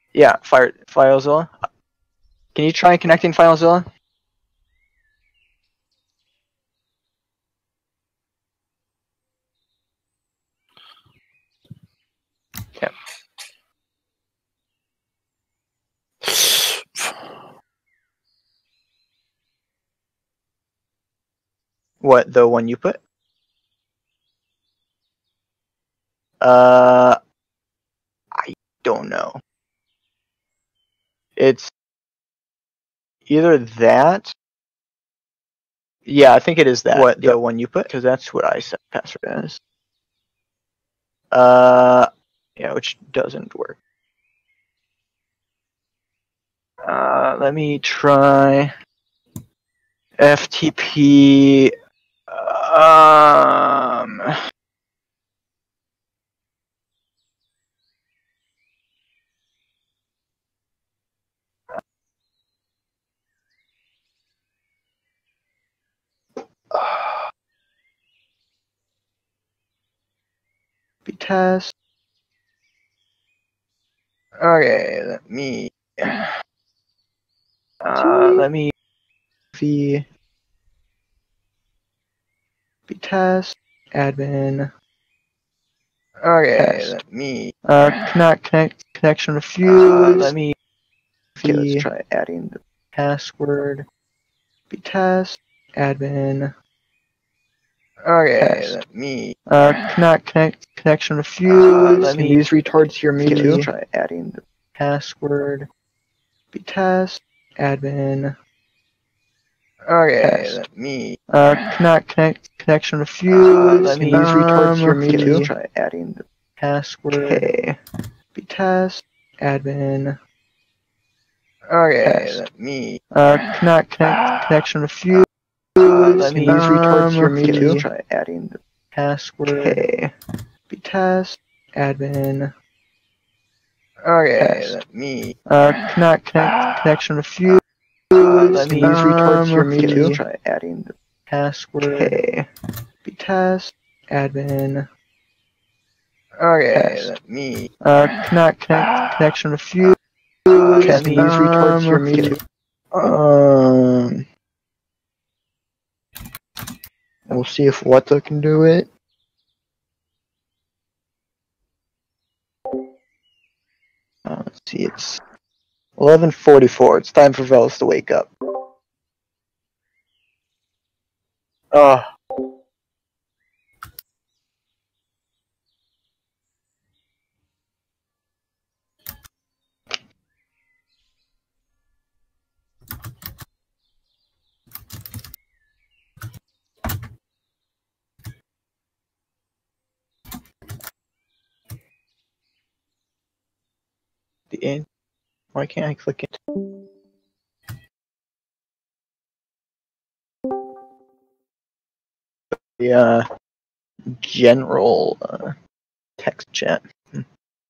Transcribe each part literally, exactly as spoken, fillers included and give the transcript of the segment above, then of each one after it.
Yeah, Fire FileZilla. Can you try connecting FileZilla? Yeah. What, the one you put? Uh, I don't know. It's either that. Yeah, I think it is that. What, the yep. one you put? Because that's what I set password as. Uh, yeah, which doesn't work. Uh, let me try F T P. Um. Be test. Okay, let me. Uh, let me. V. Be test. Admin. Okay, test. Let me. Uh, connect, connect, connection refused. Uh, let me. Okay, let's try adding the password. Be test. Admin. Okay, test. Let me. Uh, connect, connect, connection refused. Uh, let me. These retards hear me okay, too. Let's try adding the password. Be test. Admin. Okay, test. Let me. Uh, connect, connect, connection refused. Uh, let me. These retards hear me okay, too. Let's try adding the password. Okay. Be test. Admin. Okay, test. Let me. Uh, connect, connect, connection refused. Uh, let me. These retards hear me okay, too. Let's try adding the password. Okay. Be test. Admin. Okay, test. Let me. Uh, connect, connect, connection refused. Uh, let me. These retards hear me okay, too. Let's try adding the password. Okay. Be test. Admin. Okay, test. Let me. Uh, connect, connect, connection refused. Okay, let me. These retards hear me okay. too. Um. We'll see if Wata can do it. Uh, let's see, it's eleven forty-four. It's time for Velas to wake up. Oh. The end. Why can't I click it? The uh, general uh, text chat. Hmm.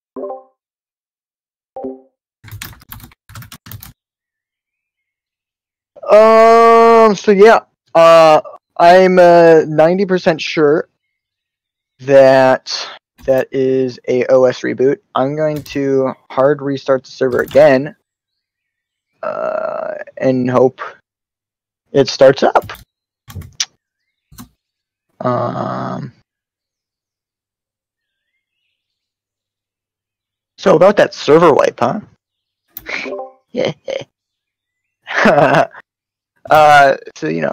Um. So yeah. Uh, I'm uh ninety percent sure that that is a O S reboot. I'm going to hard restart the server again. Uh, and hope it starts up. Um. So about that server wipe, huh? Yeah. uh, so you know.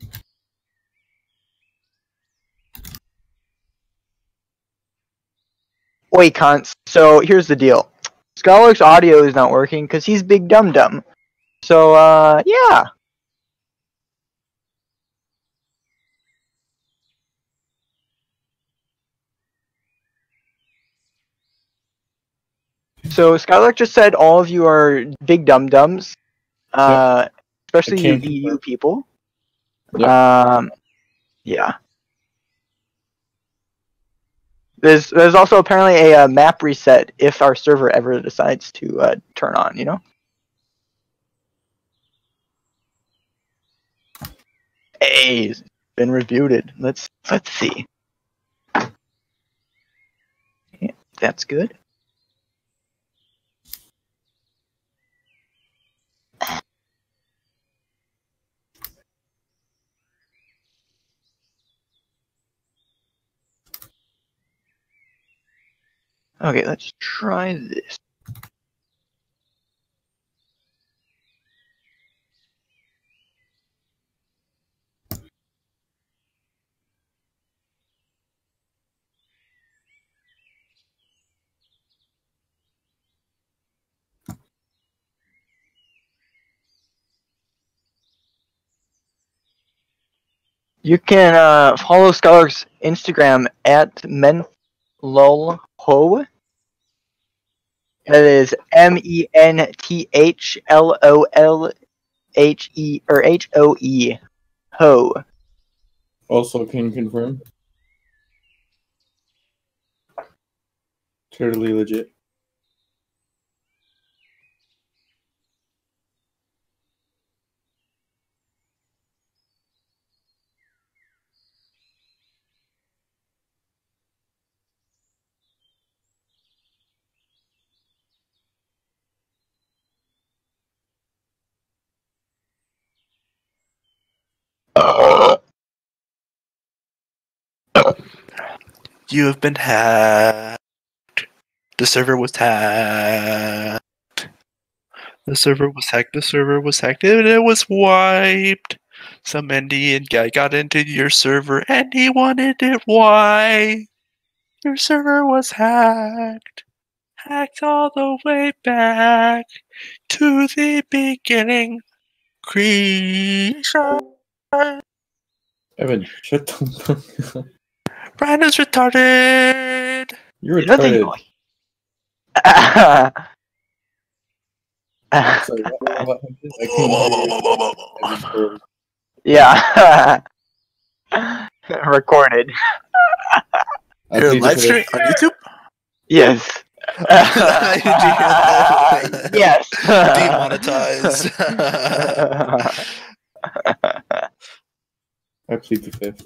Wait, cunts. So here's the deal. Skylark's audio is not working because he's big dum dum. So uh, yeah. So Skylark just said all of you are big dum dums. Uh, yep. Especially you E U people. Yep. Um, yeah. There's there's also apparently a uh, map reset if our server ever decides to uh, turn on. You know. Hey, it's been rebooted. Let's let's see. Yeah, that's good. Okay, let's try this. You can uh, follow Scholar's Instagram at menlolho. That is M E N T H L O L H E or H O E. Ho. Also, can you confirm? Totally legit. You have been hacked. The server was hacked. The server was hacked. The server was hacked. And it was wiped. Some Indian guy got into your server and he wanted it wiped. Your server was hacked. Hacked all the way back to the beginning. Creation. Evan, shut the fuck up. Brian is retarded. You're There's nothing retarded. going. Sorry, what, what happened? I can't hear you. Yeah. Recorded. I You're plead the live streaming fifth. on YouTube? Yes. Did you hear that? Yes. Demonetized. I plead the fifth.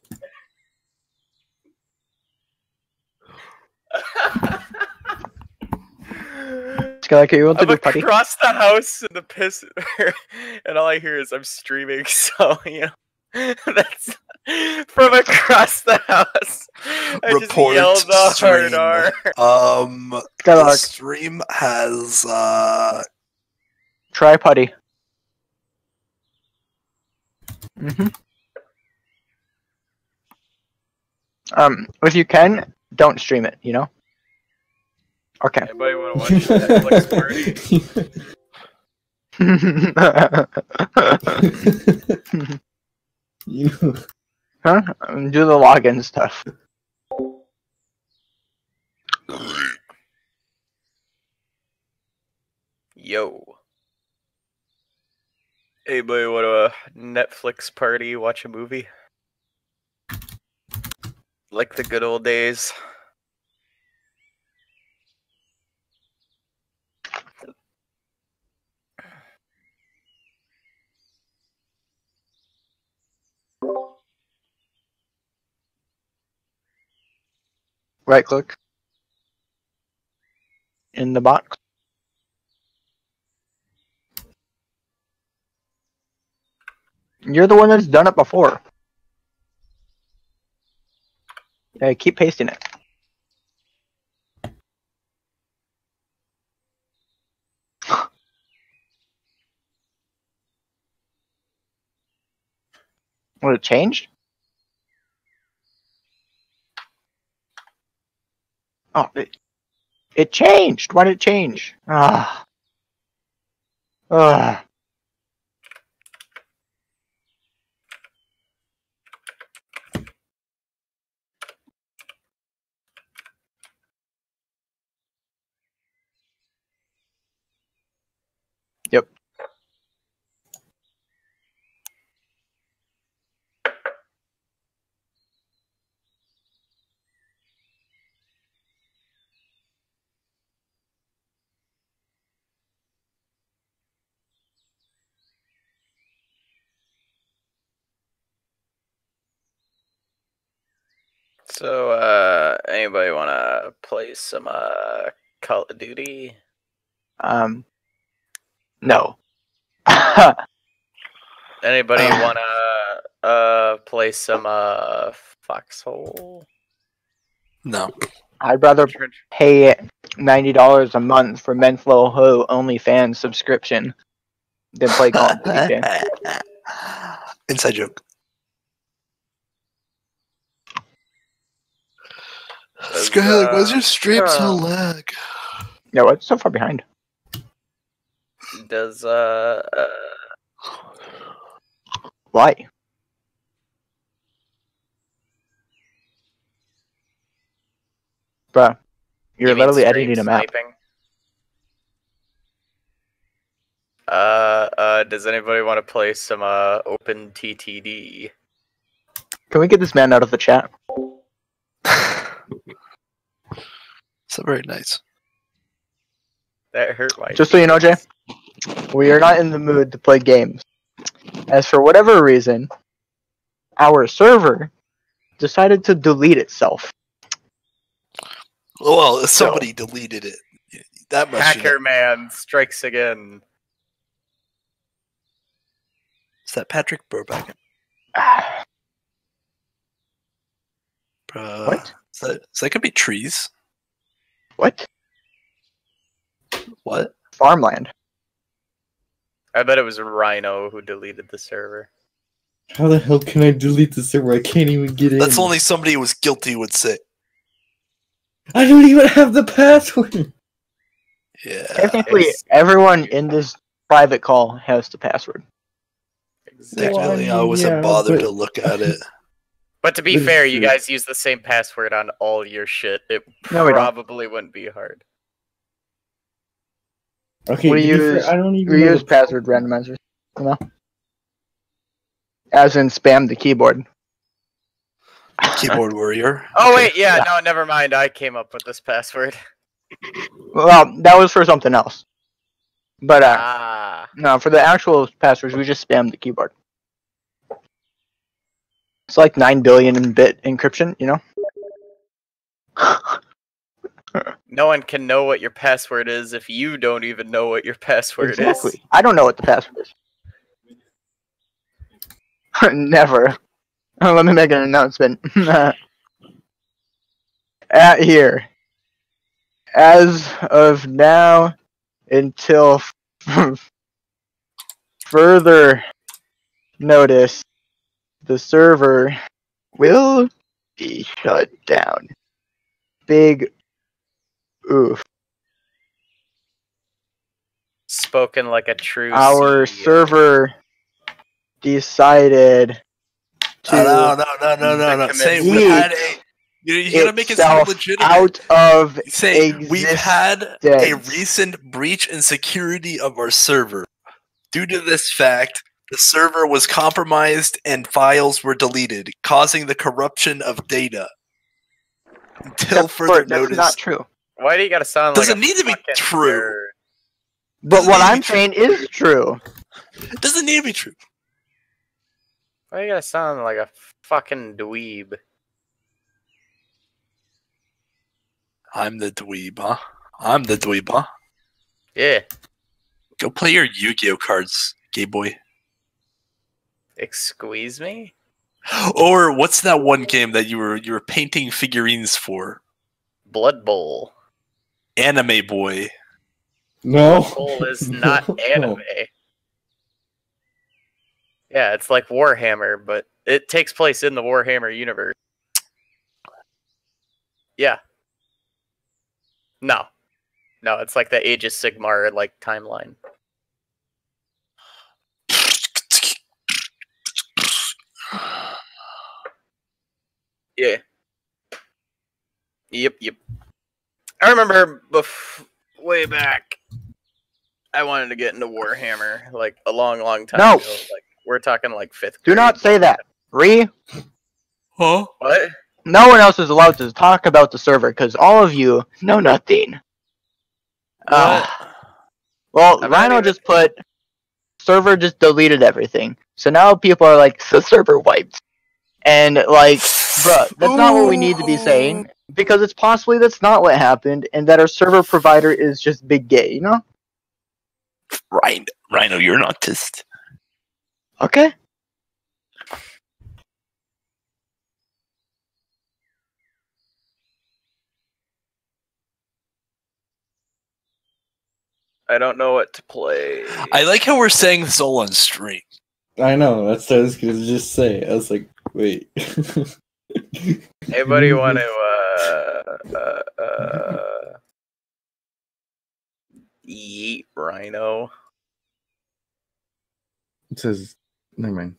Skylar, you want to I'm do putty? across the house in the piss, and all I hear is I'm streaming. So you know, that's from across the house. I Report just yelled the hard stream. R. Um, the Skylar, stream has uh. try putty. Mm-hmm. Um, if you can, don't stream it. You know. Okay. Anybody want to watch Netflix party? You. Huh? Um, Do the login stuff. Yo. Anybody want a Netflix party? Watch a movie? Like the good old days. Right click. In the box. You're the one that's done it before. Yeah, keep pasting it. What, it changed? Oh, it, it changed. Why did it change? Ah. Ah. Yep. So, uh, anybody want to play some uh, Call of Duty? Um. No. Anybody Uh. want to uh, play some uh, Foxhole? No. I'd rather pay ninety dollars a month for Menflow Ho OnlyFans subscription than play Call of Duty. Inside joke. Skylar, why's your stream so lag? Yeah, what's so far behind? Does uh, uh Why? Bruh, you're you mean literally stream editing a map. sniping? Uh, uh, does anybody want to play some uh Open T T D? Can we get this man out of the chat? So very nice. That hurt my. Just so you know, Jay, we are not in the mood to play games. As for whatever reason, our server decided to delete itself. Well, somebody so, deleted it. That much. Hacker man strikes again. Is that Patrick Burback? Uh, what? Is that, is that gonna be trees? What? What? Farmland. I bet it was Rhino who deleted the server. How the hell can I delete the server? I can't even get in. That's only somebody who was guilty would say. I don't even have the password. Yeah. Technically, it's... everyone in this private call has the password. Exactly. Well, I, mean, I wasn't yeah, bothered but... to look at it. But to be fair, you guys use the same password on all your shit. It no, probably wouldn't be hard. Okay, we use fair, I don't even we use the... password randomizers. You know? As in spam the keyboard. Keyboard warrior. Oh wait, yeah, yeah, no, never mind. I came up with this password. Well, that was for something else. But uh, ah. no, for the actual passwords, we just spam the keyboard. It's like nine billion in bit encryption, you know? No one can know what your password is if you don't even know what your password exactly. is. I don't know what the password is. Never. Oh, let me make an announcement. At here. As of now, until further notice, the server will be shut down. Big oof. Spoken like a true Our C E O. server decided to no, no, no, no, no, no. Say we had a. You, you gotta make it sound legitimate. Out of Say existence. We've had a recent breach in security of our server. Due to this fact, the server was compromised and files were deleted, causing the corruption of data. Until that's further for, that's notice. That's not true. Why do you gotta sound Doesn't like need to be true. Nerd? But Doesn't what I'm saying is true. It doesn't need to be true. Why do you gotta sound like a fucking dweeb? I'm the dweeb, huh? I'm the dweeb, huh? Yeah. Go play your Yu-Gi-Oh cards, gay boy. Excuse me? Or what's that one game that you were you were painting figurines for? Blood Bowl. Anime boy. No. Blood Bowl is not no. anime. Yeah, it's like Warhammer, but it takes place in the Warhammer universe. Yeah. No. No, it's like the Age of Sigmar like timeline. Yeah. Yep, yep. I remember bef- way back, I wanted to get into Warhammer, like, a long, long time no. ago. Like, we're talking, like, fifth Do grade. not say that. Re? Huh? What? No one else is allowed to talk about the server, because all of you know nothing. Uh, well, I'm Rhino even... just put, server just deleted everything. So now people are like, the server wiped. And, like, bruh, that's Ooh. not what we need to be saying. Because it's possibly that's not what happened, and that our server provider is just big gay, you know? Rhino, Rhino, you're an autist. Okay. I don't know what to play. I like how we're saying this all on stream. I know, that's what I was gonna just say. I was like, wait. Anybody want to, uh, uh, uh, eat Rhino? It says, never mind.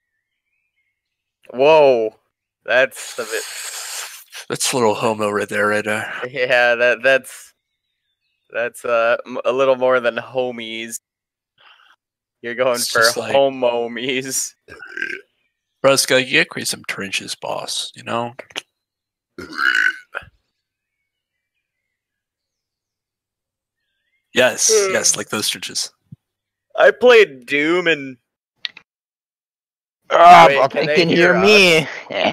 Whoa, that's a bit. That's a little homo right there, right there. Yeah, that that's that's uh a little more than homies. You're going It's for just like- homomies. Ruska, you gotta create some trenches, boss, you know? Yes, yes, like those trenches. I played Doom and Ah, Wait, but can they they can hear hear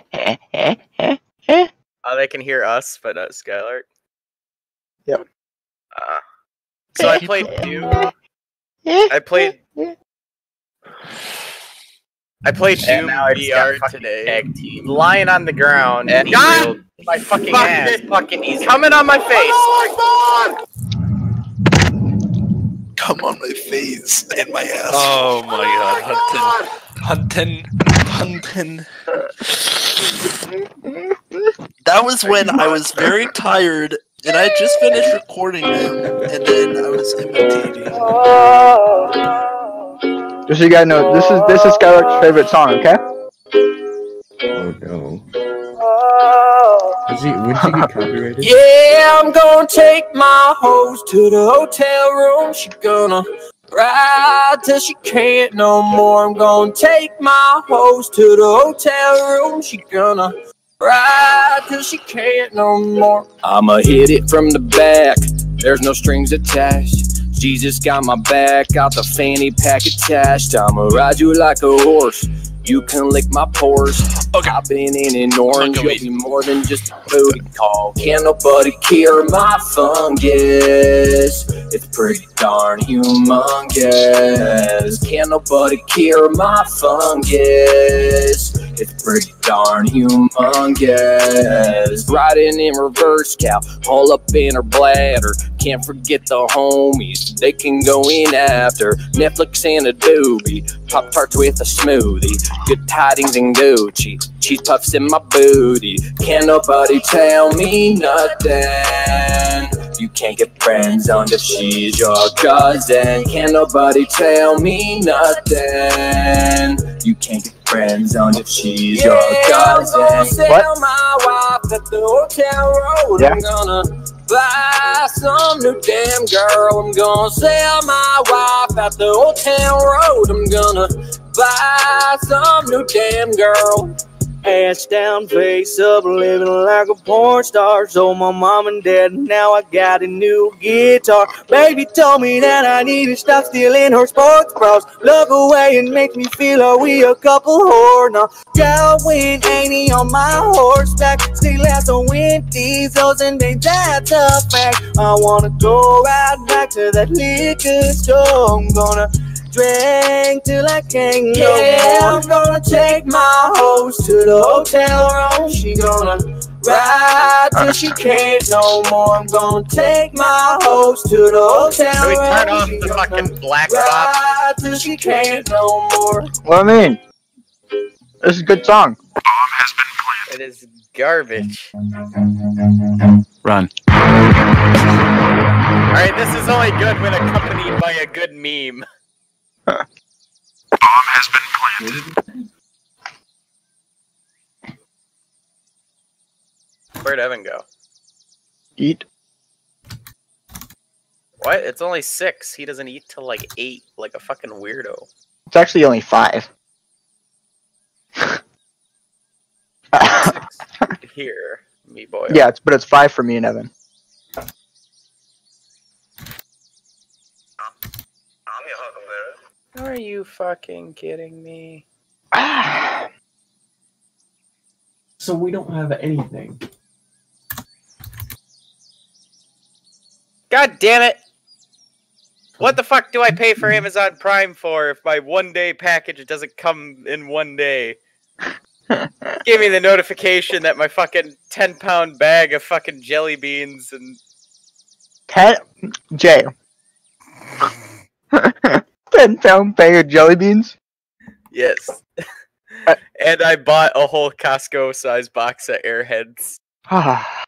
me. oh, they can hear us, but not Skylark. Yep. Uh, so I played Doom. I played. I played And Doom now it's V R got fucking today. tag team. Lying on the ground. And he God! drilled my fucking Fuck ass. it. Fucking easy. Coming on my face. Come on my face and my ass. Oh my god, Huntin. Huntin. Huntin. That was when I was very tired and I just finished recording it and then I was imitating. Just so you guys know, this is this is Skylark's favorite song. Okay. Oh no. Is he, would you get copyrighted? Yeah, I'm gonna take my hoes to the hotel room. She gonna ride till she can't no more. I'm gonna take my hoes to the hotel room. She gonna ride till she can't no more. I'ma hit it from the back. There's no strings attached. Jesus got my back, got the fanny pack attached. I'ma ride you like a horse. You can lick my pores. Okay. I've been in an orange, Okay, you'll be more than just a booty call. Can't nobody cure my fungus. It's pretty darn humongous. Can't nobody cure my fungus. It's pretty darn humongous. Riding in reverse cow, all up in her bladder. Can't forget the homies, they can go in after. Netflix and a doobie, Pop Tarts with a smoothie. Good tidings and Gucci, cheese puffs in my booty. Can't nobody tell me nothing. You can't get friends on if she's your cousin. Can't nobody tell me nothing. You can't get friends on if she's yeah, your cousin. I'm gonna sell What? my wife at the hotel road. Yeah. I'm gonna buy some new damn girl. I'm gonna sell my wife at the hotel road. I'm gonna buy some new damn girl. Ass down, face up, living like a porn star. So my mom and dad, now I got a new guitar. Baby told me that I need to stop stealing her sports bras. Look away and make me feel like we a couple whore now. Going eighty on my horseback, still has to win diesels and babe, that's a fact. I wanna go right back to that liquor store. I'm gonna drink till I can't no yeah, more. I'm gonna take my hoes to the hotel room. She gonna ride till she can't no more. I'm gonna take my hoes to the hotel Can we room. turn off She the gonna fucking black box? ride till she can't no more. What do I mean? This is a good song. It is garbage. Run. Alright, this is only good when accompanied by a good meme. Where'd Evan go? Eat. What? It's only six. He doesn't eat till like eight, like a fucking weirdo. It's actually only five. Here, me boy. Yeah, it's, but it's five for me and Evan. Are you fucking kidding me? So we don't have anything. God damn it! What the fuck do I pay for Amazon Prime for if my one day package doesn't come in one day? Give me the notification that my fucking ten pound bag of fucking jelly beans and Ten, Jay, ten pound bag of jelly beans? Yes. And I bought a whole Costco size box of Airheads. Ah.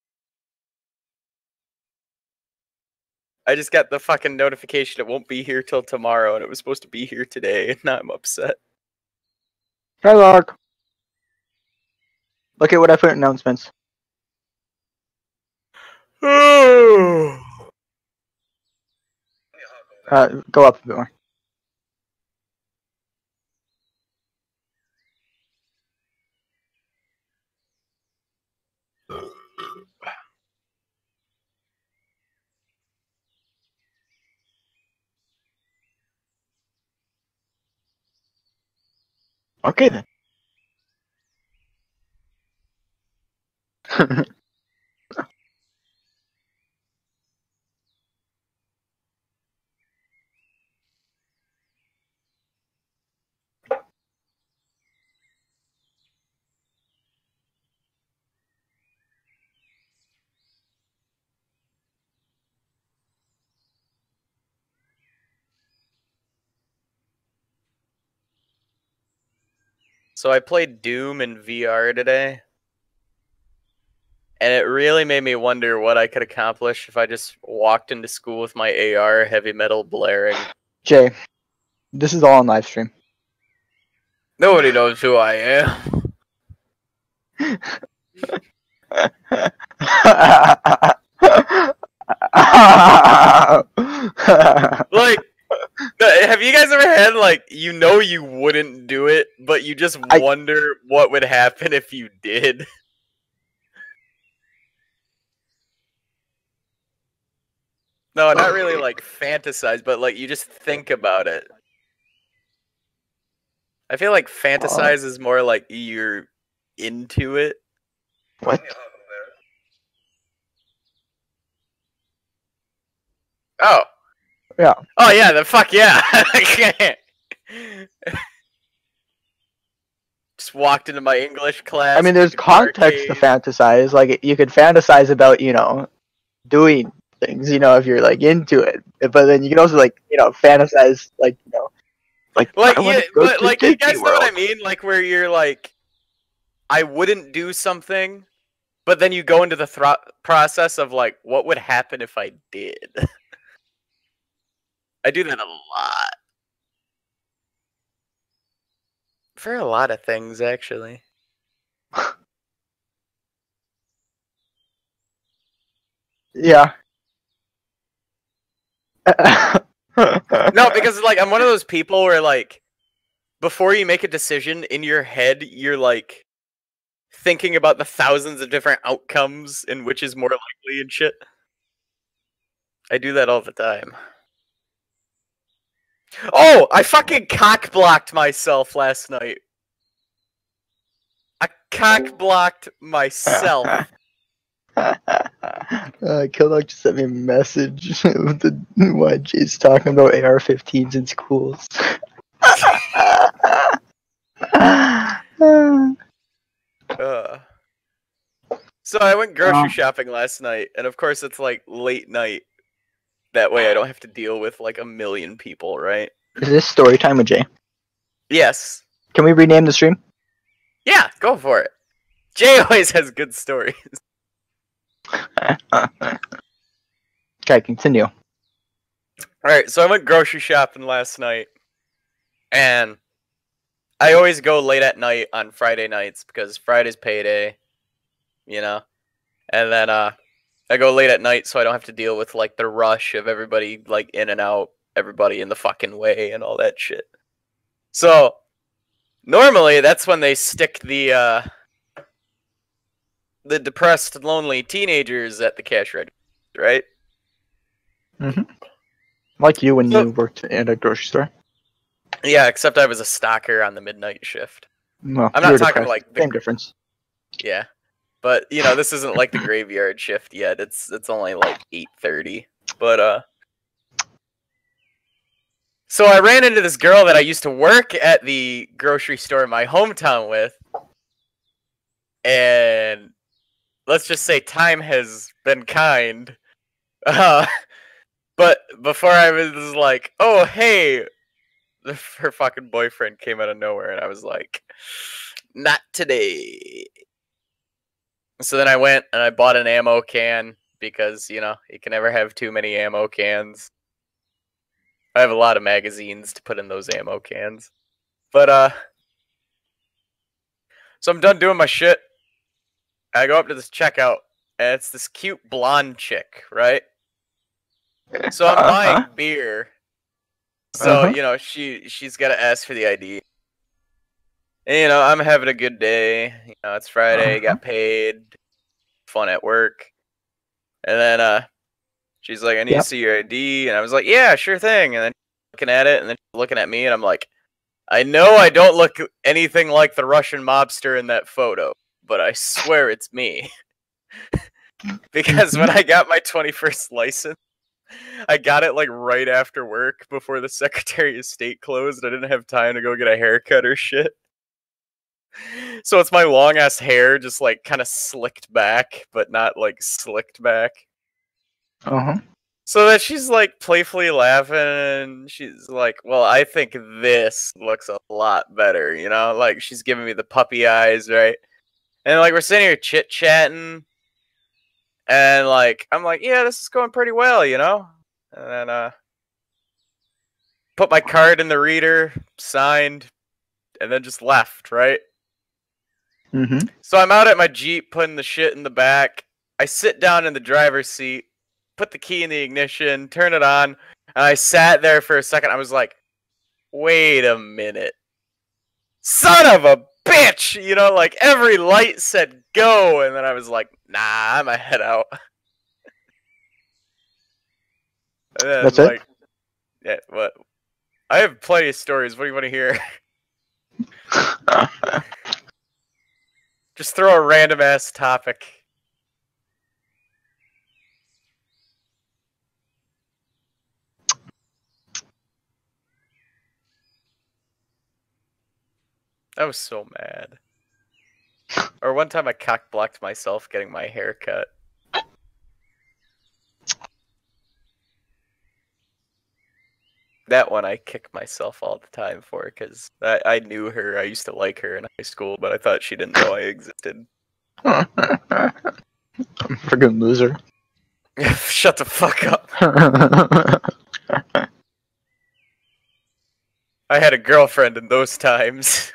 I just got the fucking notification it won't be here till tomorrow, and it was supposed to be here today, and now I'm upset. Hi, Lark. Look at what I put in announcements. Uh, go up a bit more. Okay then. So I played Doom in V R today, and it really made me wonder what I could accomplish if I just walked into school with my A R heavy metal blaring. Jay, this is all on live stream. Nobody knows who I am. Like, have you guys ever had, like, you know you wouldn't do it, but you just I... wonder what would happen if you did? No, not really, like, fantasize, but, like, you just think about it. I feel like fantasize uh, is more like you're into it. What? Oh. Yeah. Oh, yeah, the fuck yeah. Just walked into my English class. I mean, there's context to fantasize. Like, you could fantasize about, you know, doing things, you know, if you're, like, into it. But then you can also, like, you know, fantasize, like, you know, like, like, yeah, but, like, you guys know what I mean? Like, where you're like, I wouldn't do something, but then you go into the thro process of, like, what would happen if I did? I do that a lot. For a lot of things, actually. Yeah. No, because, like, I'm one of those people where, like, before you make a decision in your head, you're, like, thinking about the thousands of different outcomes and which is more likely and shit. I do that all the time. Oh, I fucking cock-blocked myself last night. I cock-blocked myself. uh, Kildog just sent me a message with the why Jay's talking about A R fifteens in schools. uh. So I went grocery shopping last night, and of course it's like late night. That way I don't have to deal with like a million people, right? Is this story time with Jay? Yes. Can we rename the stream? Yeah, go for it. Jay always has good stories. Okay, continue. Alright, so I went grocery shopping last night. And I always go late at night on Friday nights because Friday's payday. You know? And then uh I go late at night so I don't have to deal with like the rush of everybody like in and out, everybody in the fucking way and all that shit. So normally that's when they stick the uh the depressed, lonely teenagers at the cash register, right? Mm-hmm. Like you when so, you worked at a grocery store. Yeah, except I was a stalker on the midnight shift. No, I'm not talking depressed. like the, same difference. Yeah. But, you know, this isn't like the graveyard shift yet. It's it's only like eight thirty. But, uh... So I ran into this girl that I used to work at the grocery store in my hometown with. And let's just say time has been kind. Uh, but before I was like, oh, hey, her fucking boyfriend came out of nowhere, and I was like, not today. So then I went and I bought an ammo can because, you know, you can never have too many ammo cans. I have a lot of magazines to put in those ammo cans. But, uh, so I'm done doing my shit. I go up to this checkout, and it's this cute blonde chick, right? So I'm buying uh-huh. beer. So, uh-huh. you know, she, she's got to ask for the I D. And, you know, I'm having a good day. You know, it's Friday, uh-huh. got paid, fun at work. And then uh, she's like, I need yep. to see your I D. And I was like, yeah, sure thing. And then looking at it, and then she's looking at me, and I'm like, I know I don't look anything like the Russian mobster in that photo, but I swear it's me. Because when I got my twenty-first license, I got it like right after work before the Secretary of State closed. I didn't have time to go get a haircut or shit. So it's my long ass hair just like kind of slicked back, but not like slicked back. Uh-huh. So that she's like playfully laughing, and she's like, well, I think this looks a lot better, you know? Like she's giving me the puppy eyes, right? And like we're sitting here chit-chatting. And, like, I'm like, yeah, this is going pretty well, you know? And then, uh, put my card in the reader, signed, and then just left, right? Mm-hmm. So I'm out at my Jeep, putting the shit in the back. I sit down in the driver's seat, put the key in the ignition, turn it on, and I sat there for a second. I was like, wait a minute. Son of a bitch! You know, like, every light said go, and then I was like, nah, I'm gonna head out. And then, That's like, it? Yeah, what? I have plenty of stories. What do you want to hear? Just throw a random ass topic. I was so mad. Or one time I cock blocked myself getting my hair cut. That one I kick myself all the time for, because I, I knew her. I used to like her in high school, but I thought she didn't know I existed. Friggin' loser. Shut the fuck up. I had a girlfriend in those times.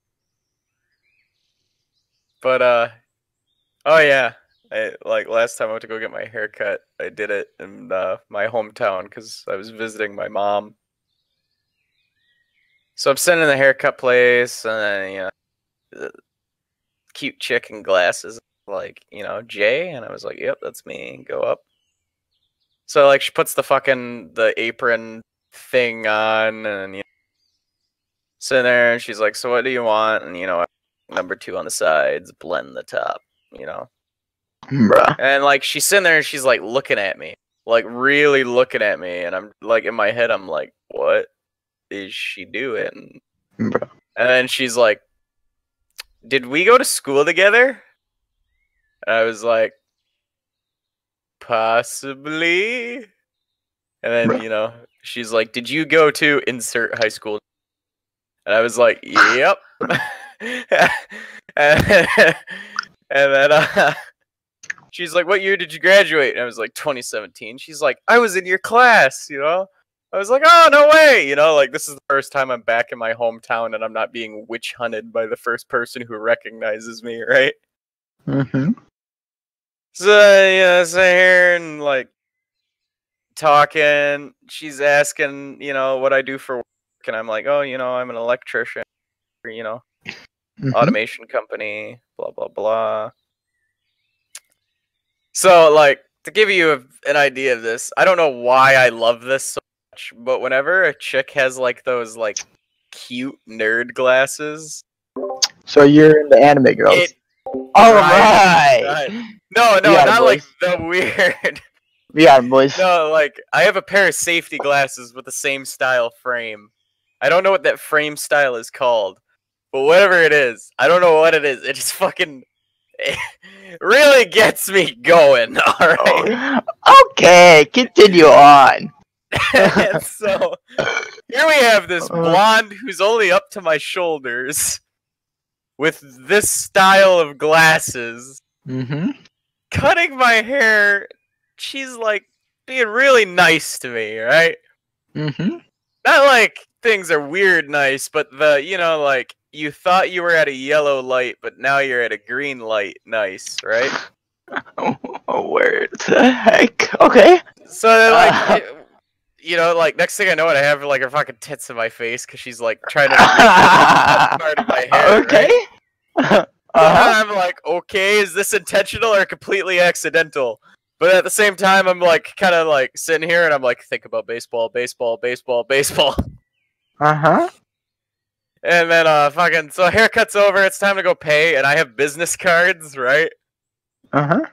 But, uh, oh yeah, I, like, last time I went to go get my hair cut, I did it in uh, my hometown, because I was visiting my mom. So I'm sitting in the haircut place, and then, you know, the cute chick in glasses, like, you know, Jay, and I was like, yep, that's me, go up. So, like, she puts the fucking, the apron thing on, and, you know, sitting there, and she's like, so what do you want? And, you know, number two on the sides, blend the top, you know. Bruh. And like she's sitting there and she's like looking at me, like really looking at me, and I'm like in my head, I'm like, what is she doing? Bruh. And then she's like, did we go to school together? And I was like, possibly. And then, Bruh. you know, she's like, did you go to insert high school? And I was like, yep. and, and then uh, she's like, what year did you graduate? And I was like, twenty seventeen. She's like, I was in your class, you know? I was like, oh, no way. You know, like, this is the first time I'm back in my hometown and I'm not being witch hunted by the first person who recognizes me, right? Mm-hmm. So, yeah, so here and, like, talking. She's asking, you know, what I do for work. And I'm like, oh, you know, I'm an electrician, you know. Mm-hmm. Automation company, blah, blah, blah. So, like, to give you a, an idea of this, I don't know why I love this so much, but whenever a chick has, like, those, like, cute nerd glasses. So you're in the anime girls. It, All right, right. right. No, no, yeah, not boys. like the weird. Yeah, boys. No, like, I have a pair of safety glasses with the same style frame. I don't know what that frame style is called. But whatever it is, I don't know what it is. It just fucking it really gets me going. All right. Okay, continue on. And so, Here we have this Uh. blonde who's only up to my shoulders, with this style of glasses, Mm-hmm. cutting my hair. She's like being really nice to me, right? Mm-hmm. Not like things are weird nice, but the, you know, like, you thought you were at a yellow light, but now you're at a green light nice, right? Oh, where the heck? Okay. So, like, Uh. it- you know, like, next thing I know, it, I have, like, her fucking tits in my face, because she's, like, trying to that part of my hair, Okay. right? Uh-huh. I'm like, okay, is this intentional or completely accidental? But at the same time, I'm, like, kind of, like, sitting here, and I'm like, think about baseball, baseball, baseball, baseball. Uh-huh. And then, uh, fucking, so haircut's over, it's time to go pay, and I have business cards, right? Uh-huh.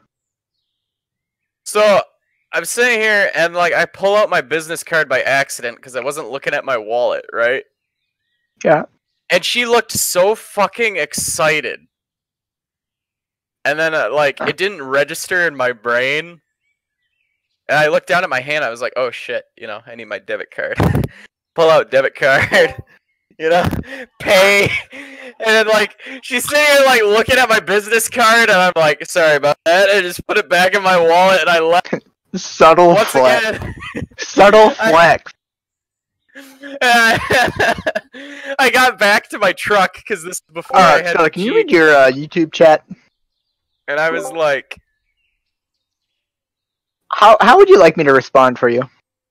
So, I'm sitting here, and, like, I pull out my business card by accident, because I wasn't looking at my wallet, right? Yeah. And she looked so fucking excited. And then, uh, like, it didn't register in my brain. And I looked down at my hand, I was like, oh shit, you know, I need my debit card. Pull out debit card. You know, pay, and then, like, she's sitting here, like, looking at my business card, and I'm like, sorry about that, and I just put it back in my wallet, and I left. Subtle Once flex. again, Subtle I- flex. I got back to my truck, because this is before I Alright, had Skylar, the can you key, read your uh, YouTube chat? and I was like, How how would you like me to respond for you?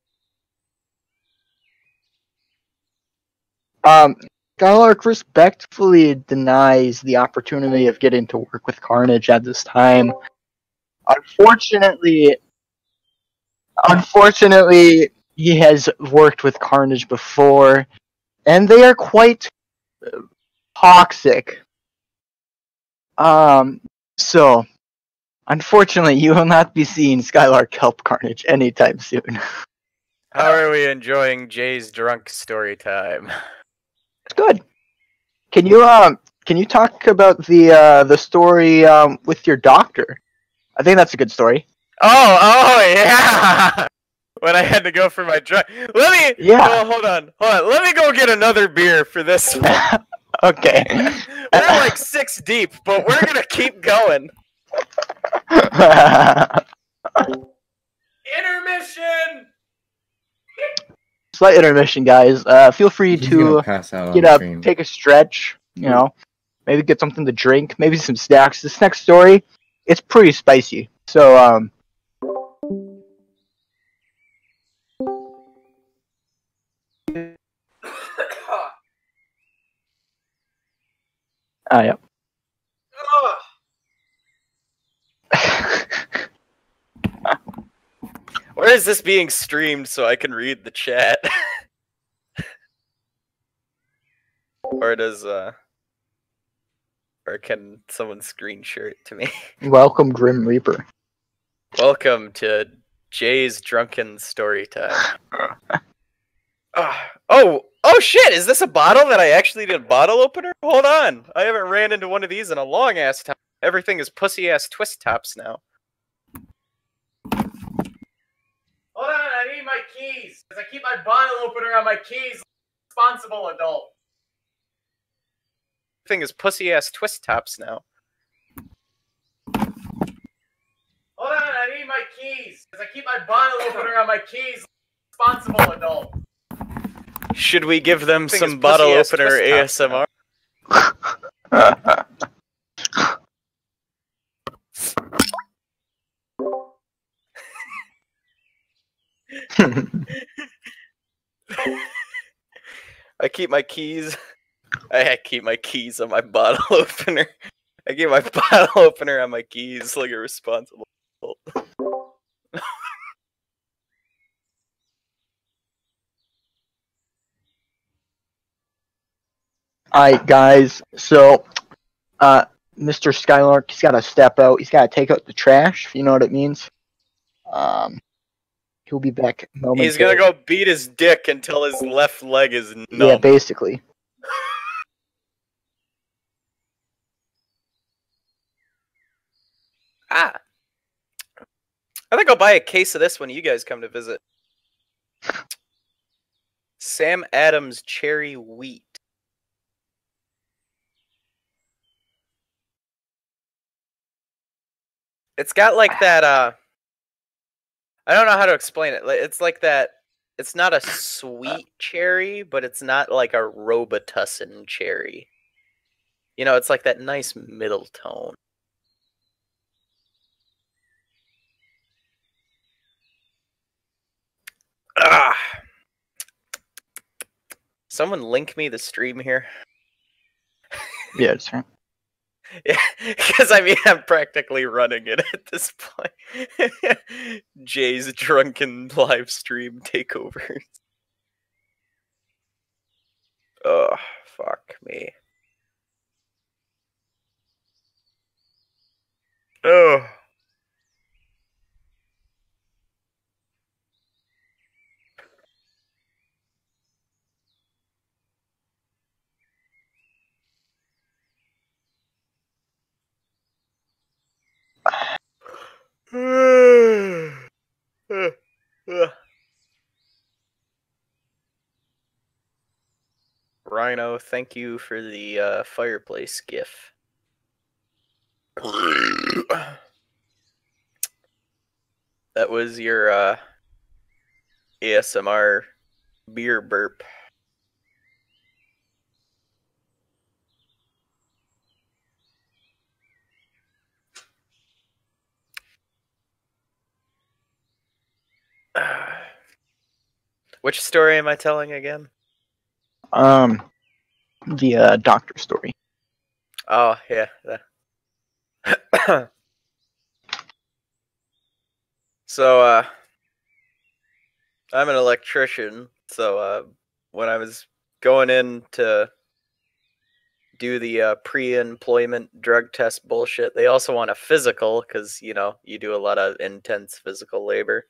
Um, Skylark respectfully denies the opportunity of getting to work with Carnage at this time. Unfortunately, unfortunately, he has worked with Carnage before, and they are quite uh, toxic. Um, so, unfortunately, you will not be seeing Skylark help Carnage anytime soon. how are we enjoying Jay's drunk story time? Good. Can you um can you talk about the uh the story um with your doctor? I think that's a good story. Oh, oh, yeah! When I had to go for my drug. Let me. Yeah. Oh, hold on, hold on. Let me go get another beer for this one. Okay. We're like six deep, but we're gonna keep going. Intermission. Slight intermission, guys. Uh, feel free He's gonna to pass out on get the up, stream. take a stretch. You know, maybe get something to drink, maybe some snacks. This next story, it's pretty spicy. So um. Ah, yeah. Where is this being streamed so I can read the chat? Or does uh or can someone screen share it to me? Welcome, Grim Reaper. Welcome to Jay's drunken story time. Ah, oh, oh shit! Is this a bottle that I actually did a bottle opener? Hold on, I haven't ran into one of these in a long ass time. Everything is pussy ass twist tops now. Hold on, I need my keys because I keep my bottle opener on my keys. Responsible adult. Thing is pussy ass twist tops now. Hold on, I need my keys because I keep my bottle opener on my keys. Responsible adult. Should we give them Thing some is bottle pussy-ass opener twist A tops S M R? I keep my keys. I keep my keys on my bottle opener. I keep my bottle opener on my keys like a responsible adult. Alright, guys. So, uh, Mister Skylark, he's got to step out. He's got to take out the trash, if you know what it means. Um, he'll be back momentarily. He's gonna go beat his dick until his left leg is numb. Yeah, basically. Ah. I think I'll buy a case of this when you guys come to visit. Sam Adams cherry wheat. It's got like that, uh... I don't know how to explain it. It's like that... It's not a sweet cherry, but it's not like a Robitussin cherry. You know, it's like that nice middle tone. Ah! Someone link me the stream here. Yeah, it's fine. Yeah, because I mean, I'm practically running it at this point. Jay's drunken live stream takeovers. Oh, fuck me. Oh. Rhino, thank you for the uh, fireplace gif. That was your uh, A S M R beer burp. Which story am I telling again? Um, the uh, doctor story. Oh, yeah. That. So, uh, I'm an electrician, so uh, when I was going in to do the uh, pre-employment drug test bullshit, they also want a physical, because, you know, you do a lot of intense physical labor.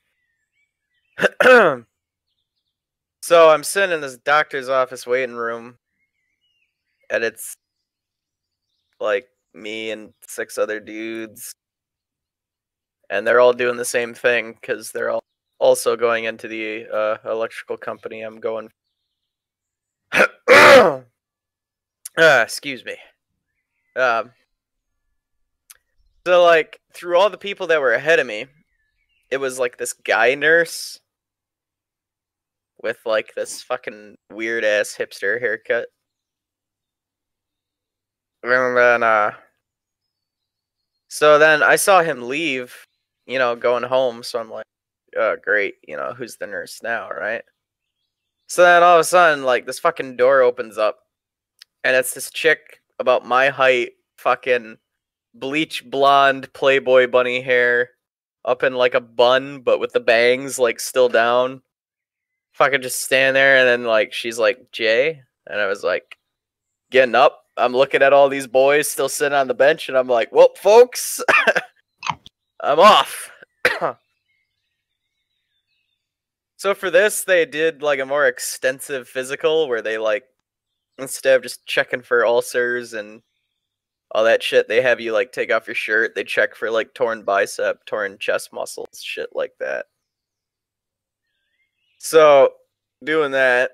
So I'm sitting in this doctor's office waiting room, and it's like me and six other dudes, and they're all doing the same thing because they're all also going into the uh, electrical company I'm going. uh, excuse me. Um, so like through all the people that were ahead of me, it was like this guy nurse with like this fucking weird ass hipster haircut. And then, uh, so then I saw him leave, you know, going home. So I'm like, oh, great. You know, who's the nurse now, right? So then all of a sudden, like, this fucking door opens up. And it's this chick about my height, fucking bleach blonde Playboy bunny hair, up in like a bun, but with the bangs, like, still down. Fucking just stand there, and then, like, she's like, Jay? And I was like, getting up. I'm looking at all these boys still sitting on the bench, and I'm like, well, folks, I'm off. So for this, they did, like, a more extensive physical where they, like, instead of just checking for ulcers and all that shit, they have you, like, take off your shirt. They check for, like, torn bicep, torn chest muscles, shit like that. So, doing that.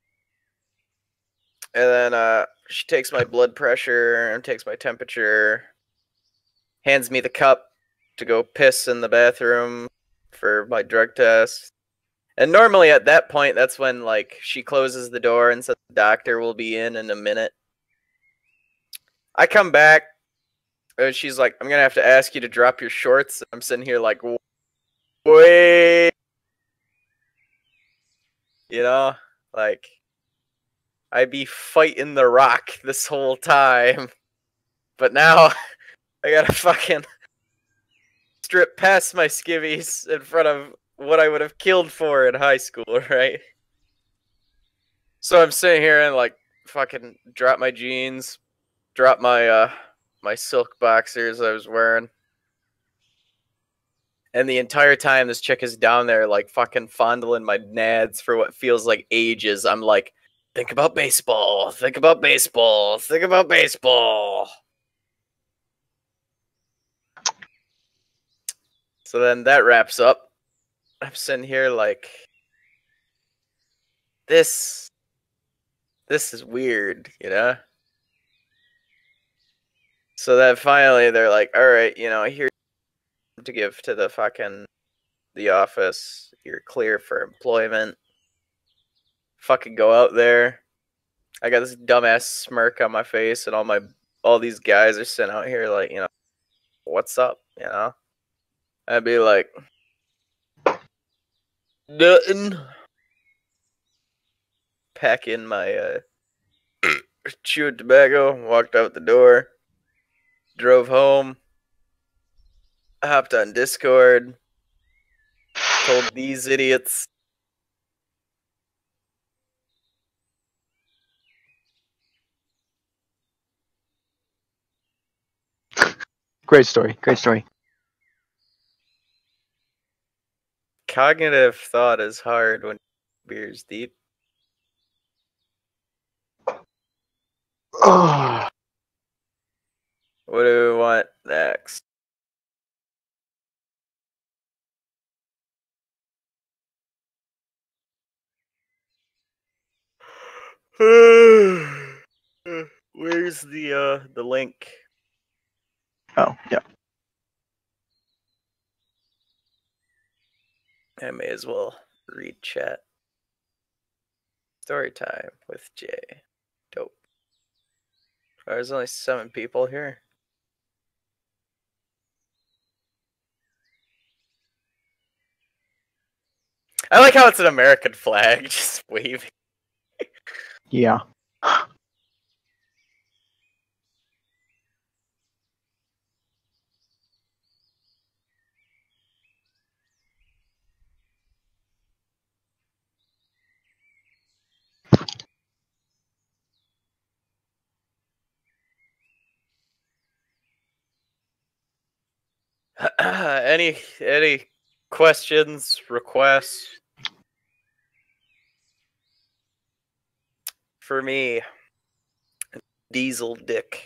And then, uh, she takes my blood pressure and takes my temperature, hands me the cup to go piss in the bathroom for my drug test. And normally at that point, that's when, like, she closes the door and says the doctor will be in in a minute. I come back, and she's like, I'm going to have to ask you to drop your shorts. I'm sitting here like, wait. You know? Like, I'd be fighting the rock this whole time. But now, I gotta fucking strip past my skivvies in front of what I would have killed for in high school, right? So I'm sitting here and like fucking drop my jeans, drop my uh my silk boxers I was wearing. And the entire time this chick is down there like fucking fondling my nads for what feels like ages. I'm like, think about baseball, think about baseball, think about baseball. So then that wraps up. I'm sitting here like, this, this is weird, you know? So then finally they're like, all right, you know, here's to give to the fucking, the office. You're clear for employment. Fucking go out there. I got this dumbass smirk on my face, and all my, all these guys are sitting out here like, you know, what's up, you know? I'd be like, nothing. Pack in my uh, chewed tobacco, walked out the door, drove home, hopped on Discord, told these idiots. Great story. Great story. Cognitive thought is hard when beer's deep. Oh. What do we want next? Where's the uh the link? Oh, yeah. I may as well read chat. Story time with Jay. Dope. Oh, there's only seven people here. I like how it's an American flag, just waving. Yeah. any any questions, requests? For me, Diesel Dick.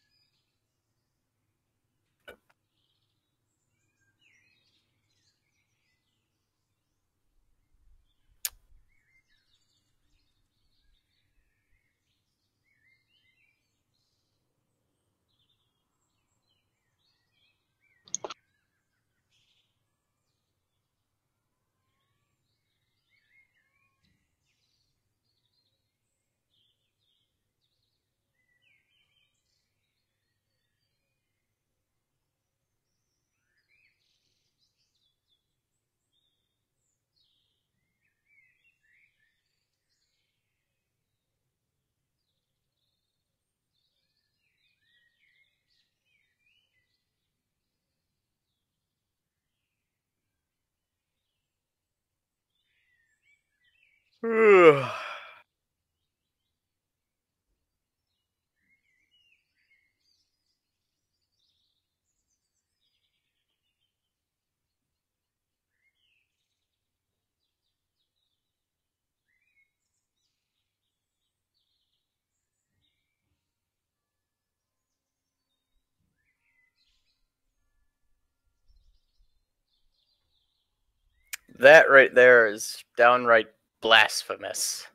That right there is downright blasphemous.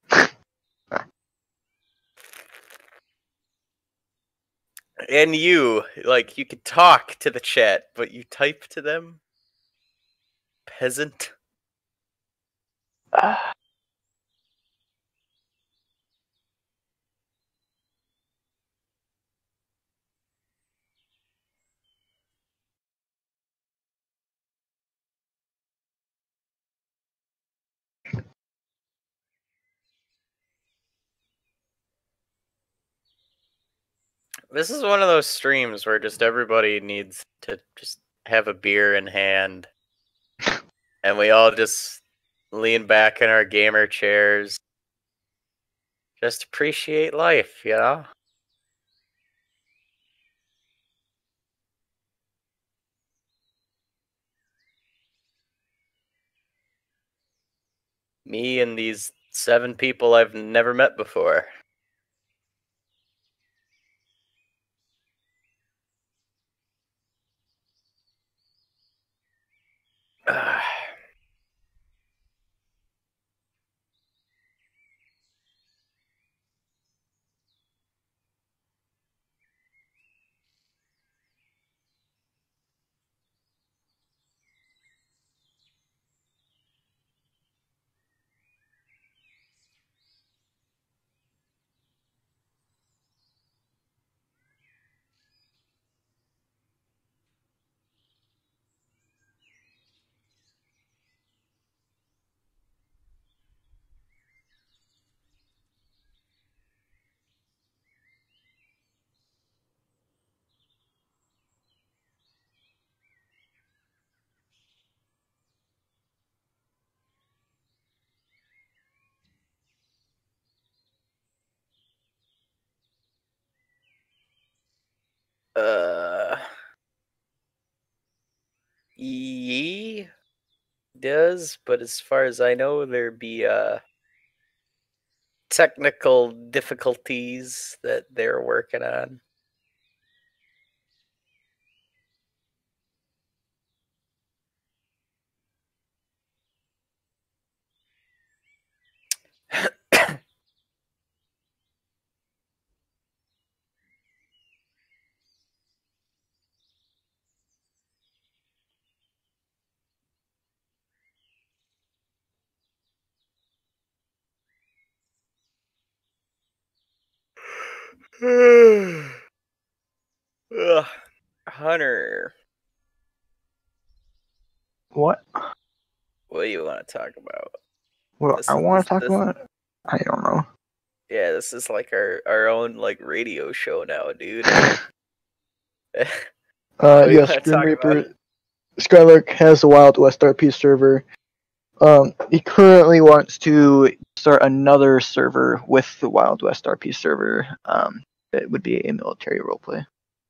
And you, like, you could talk to the chat, but you type to them? Peasant? Ah. This is one of those streams where just everybody needs to just have a beer in hand. And we all just lean back in our gamer chairs. Just appreciate life, you know? Me and these seven people I've never met before. Uh, ye does, but as far as I know, there be uh technical difficulties that they're working on. Ugh. Hunter, What? what do you want to talk about? What This I is- want this- to talk this- about? I don't know. Yeah, this is like our, our own like radio show now, dude. uh, Uh, do you yes, wanna Grim talk Reaper. about? Skylark has the Wild West R P server. Um, he currently wants to start another server with the Wild West R P server. Um, it would be a military roleplay.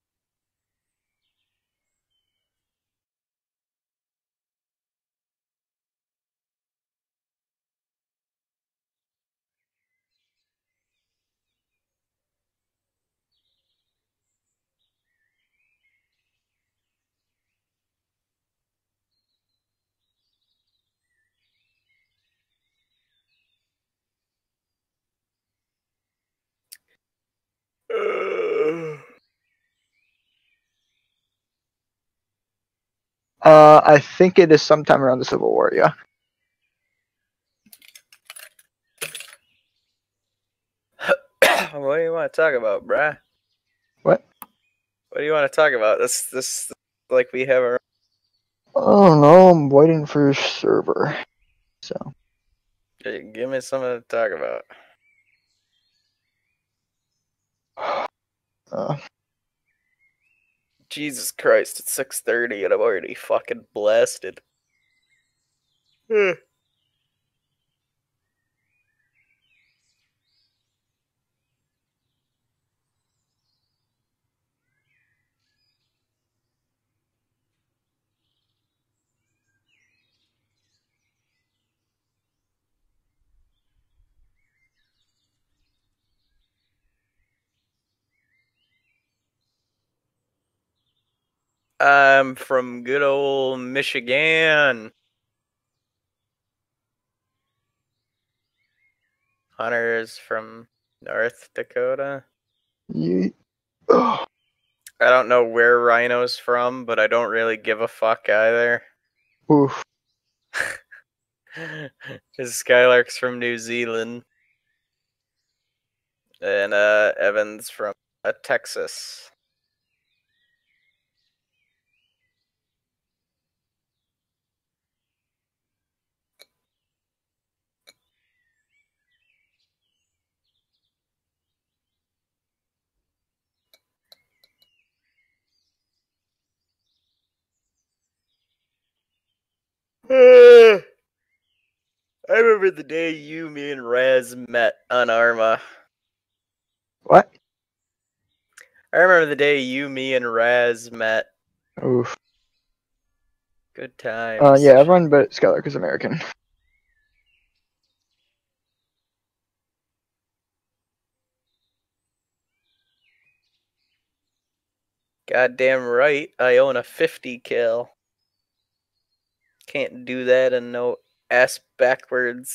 Uh, I think it is sometime around the Civil War. Yeah. What do you want to talk about, bruh? What? What do you want to talk about? This this like we have our. Oh no, I'm waiting for a server. So. Hey, give me something to talk about. Uh, Jesus Christ, it's six thirty and I'm already fucking blasted. Hmm. I'm from good old Michigan. Hunter's from North Dakota. you. Oh, I don't know where Rhino's from, but I don't really give a fuck either. oof. His Skylark's from New Zealand. And uh, Evan's from uh, Texas. I remember the day you, me, and Raz met on Arma. What? I remember the day you, me, and Raz met. Oof. Good times. Uh, yeah, everyone but Skylark is American. Goddamn right, I own a fifty kill. Can't do that in no ass backwards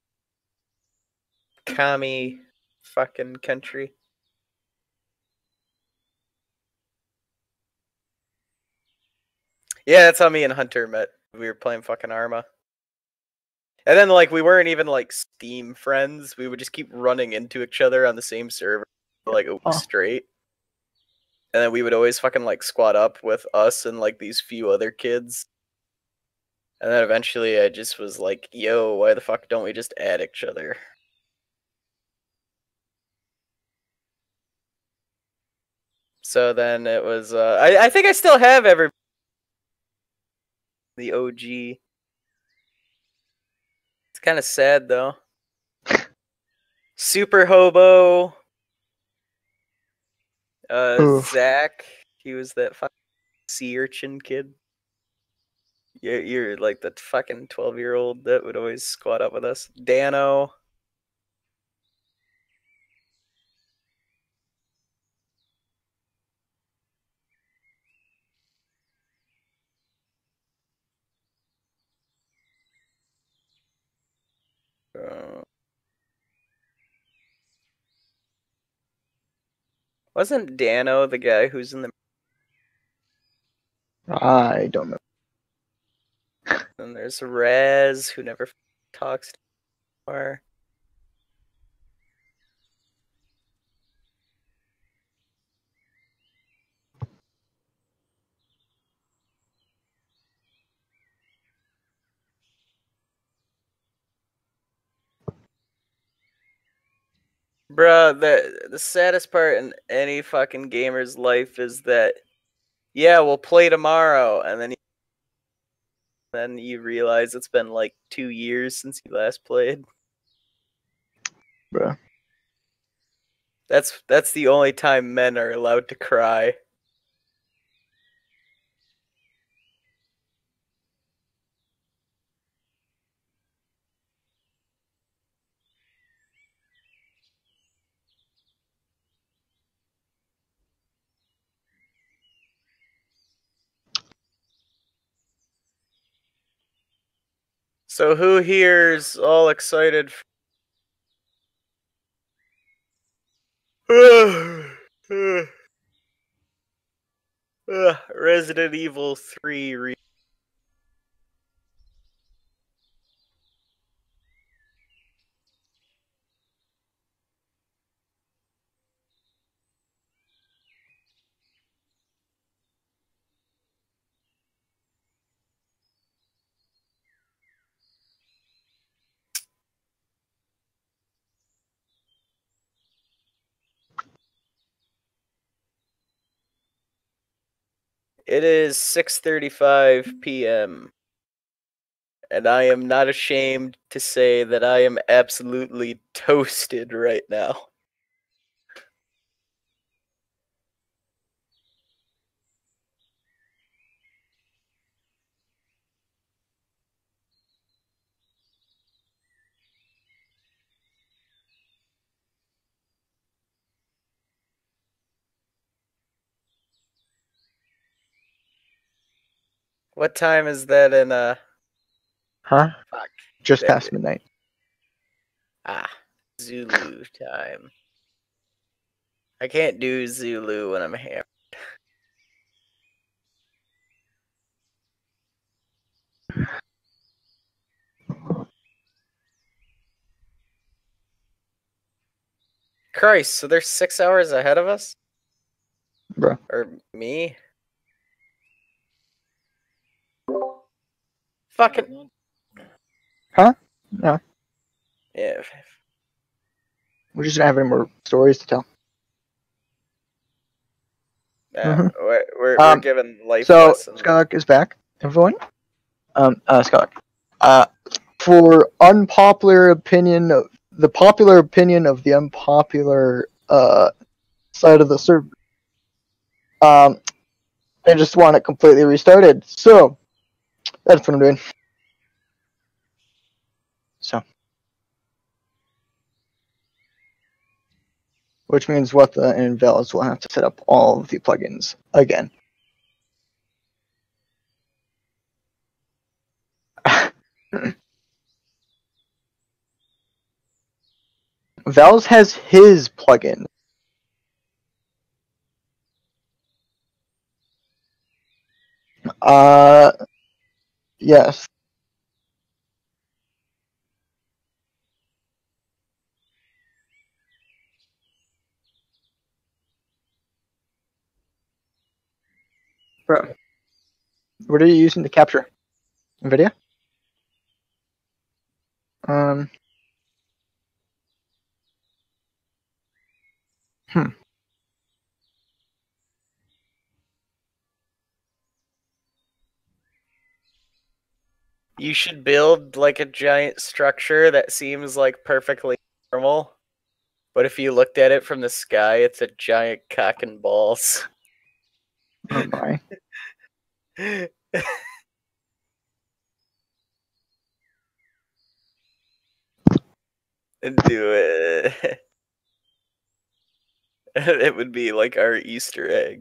commie fucking country. Yeah, that's how me and Hunter met. We were playing fucking Arma. And then, like, we weren't even, like, Steam friends. We would just keep running into each other on the same server, like, a week Huh. straight. And then we would always fucking, like, squad up with us and, like, these few other kids. And then eventually I just was like, yo, why the fuck don't we just add each other? So then it was, uh, I, I think I still have every the O G. It's kind of sad though. Super Hobo, uh, Oof. Zach, He was that fucking sea urchin kid. You're, you're like the fucking twelve-year-old that would always squat up with us. Dano. Uh, wasn't Dano the guy who's in the... I don't know. And there's Rez, who never talks anymore. Bruh, the, the saddest part in any fucking gamer's life is that, yeah, we'll play tomorrow, and then you, then you realize it's been like two years since you last played. Bruh. That's that's the only time men are allowed to cry. So who here's all excited? For... Resident Evil three re It is six thirty-five p m and I am not ashamed to say that I am absolutely toasted right now. What time is that in, uh... Huh? Fuck. Just That- past midnight. Ah, Zulu time. I can't do Zulu when I'm hammered. Christ, so they're six hours ahead of us? Bro. Or me? Fucking... Huh? No. Yeah. We just don't have any more stories to tell. Yeah, Mhm. we're, we're, Um, we're giving life So, lessons. Skylark is back, everyone. Um, uh, Skylark. Uh, for unpopular opinion, of, the popular opinion of the unpopular uh, side of the server, um, I just want it completely restarted. So, that's what I'm doing. So. Which means Wetha and Veles will have to set up all of the plugins again. Veles has his plugin. Uh, yes. Bro, what are you using to capture? NVIDIA? Um. Hmm. You should build like a giant structure that seems like perfectly normal, but if you looked at it from the sky, it's a giant cock and balls. Oh my. Do it. It would be like our Easter egg.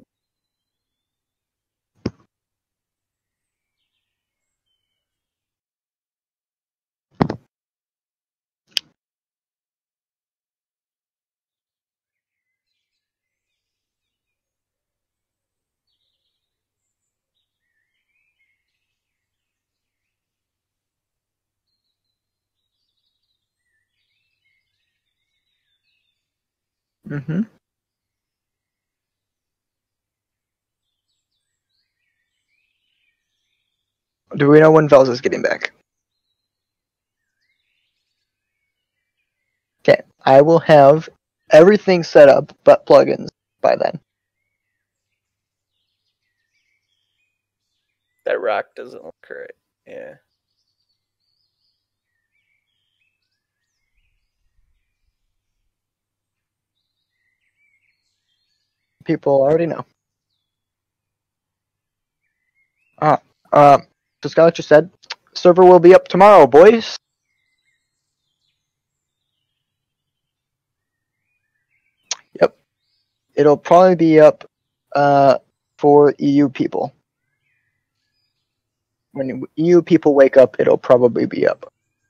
Mm-hmm. Do we know when Vels is getting back? Okay, I will have everything set up but plugins by then. That rock doesn't look right. Yeah. People already know. Ah, uh, so Scarlett just said, server will be up tomorrow, boys. Yep. It'll probably be up uh, for E U people. When E U people wake up, it'll probably be up.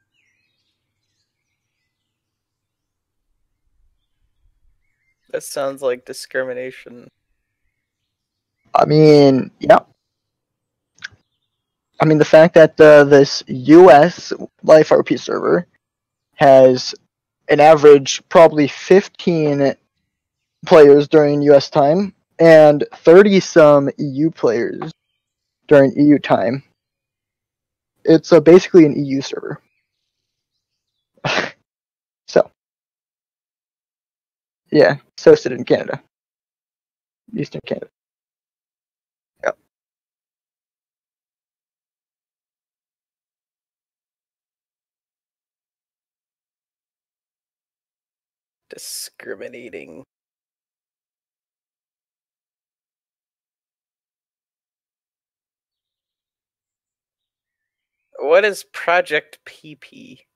That sounds like discrimination. I mean, yeah. I mean, the fact that uh, this U S Life R P server has an average probably fifteen players during U S time and thirty some E U players during E U time. It's uh, basically an E U server. So, yeah, it's hosted in Canada, Eastern Canada. Yep. Discriminating. What is Project P P?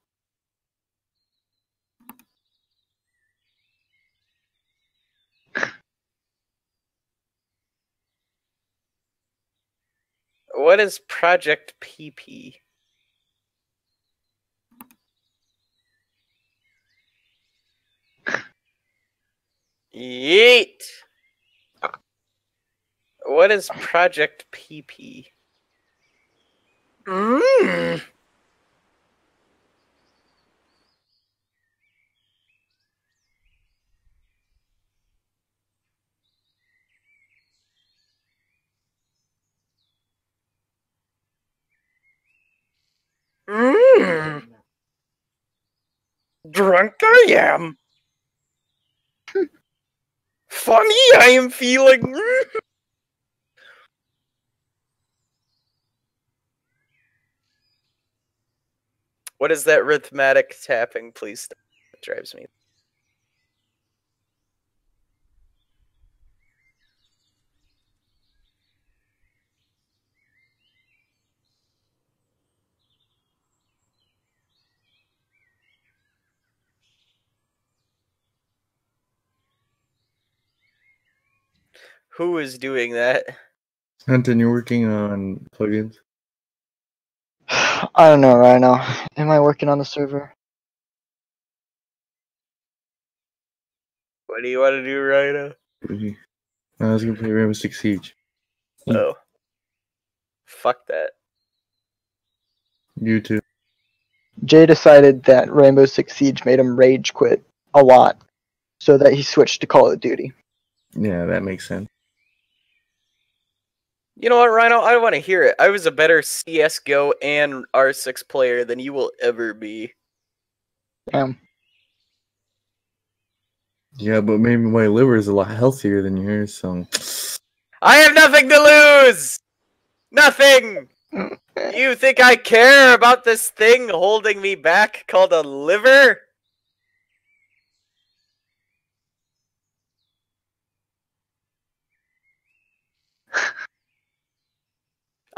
What is Project P P? Yeet! What is Project P P? Mm. Mm. Drunk I am. Funny I am feeling. What is that rhythmic tapping? Please stop. It drives me. Who is doing that? Hunton, you're working on plugins? I don't know right now. Am I working on the server? What do you want to do right now? I was gonna play Rainbow Six Siege. Oh. Fuck that. You too. Jay decided that Rainbow Six Siege made him rage quit a lot, so that he switched to Call of Duty. Yeah, that makes sense. You know what, Rhino? I want to hear it. I was a better C S G O and R six player than you will ever be. Damn. Yeah, but maybe my liver is a lot healthier than yours, so... I have nothing to lose! Nothing! You think I care about this thing holding me back called a liver?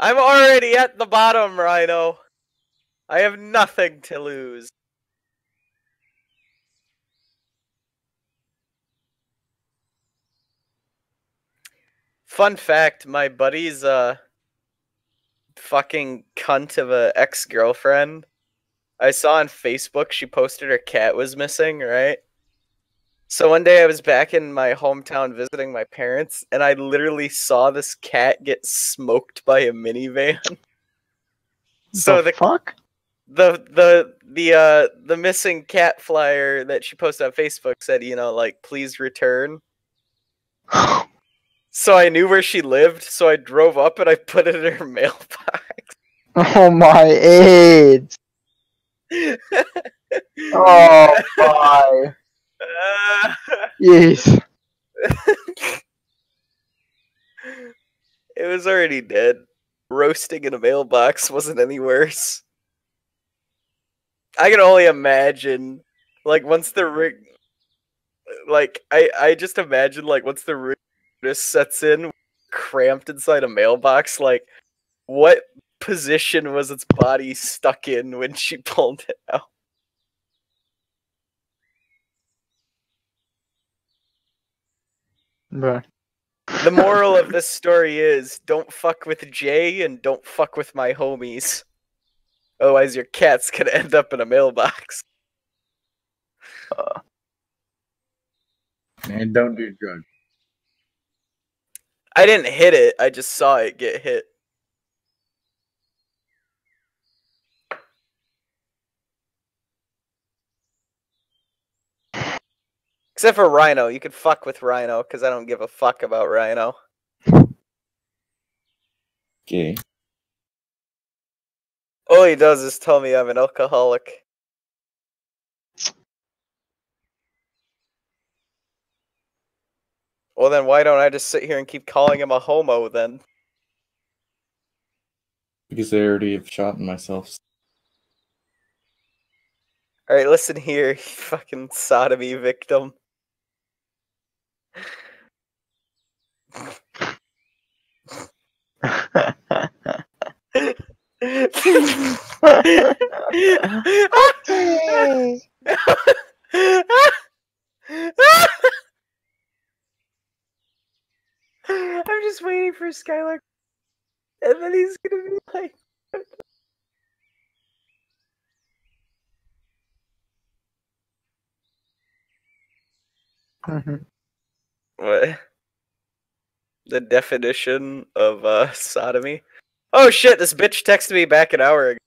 I'm already at the bottom, Rhino. I have nothing to lose. Fun fact, my buddy's uh fucking cunt of a ex-girlfriend. I saw on Facebook she posted her cat was missing, right? So one day I was back in my hometown visiting my parents, and I literally saw this cat get smoked by a minivan. So the, the fuck? the the the uh the missing cat flyer that she posted on Facebook said, you know, like, please return. So I knew where she lived, so I drove up and I put it in her mailbox. Oh my AIDS! Oh my! Uh, Yes. It was already dead. Roasting in a mailbox wasn't any worse. I can only imagine, like, once the rig, like, I, I just imagine, like, once the rig sets in, cramped inside a mailbox, like, what position was its body stuck in when she pulled it out? Bruh. The moral of this story is, don't fuck with Jay and don't fuck with my homies. Otherwise your cat's gonna end up in a mailbox. Uh, And don't do drugs. I didn't hit it, I just saw it get hit. Except for Rhino, you could fuck with Rhino, because I don't give a fuck about Rhino. Okay. All he does is tell me I'm an alcoholic. Well then why don't I just sit here and keep calling him a homo then? Because I already have shot myself. Alright, listen here, you fucking sodomy victim. okay. I'm just waiting for Skylar, and then he's gonna be like, Mhm. what? The definition of uh, sodomy? Oh shit, this bitch texted me back an hour ago.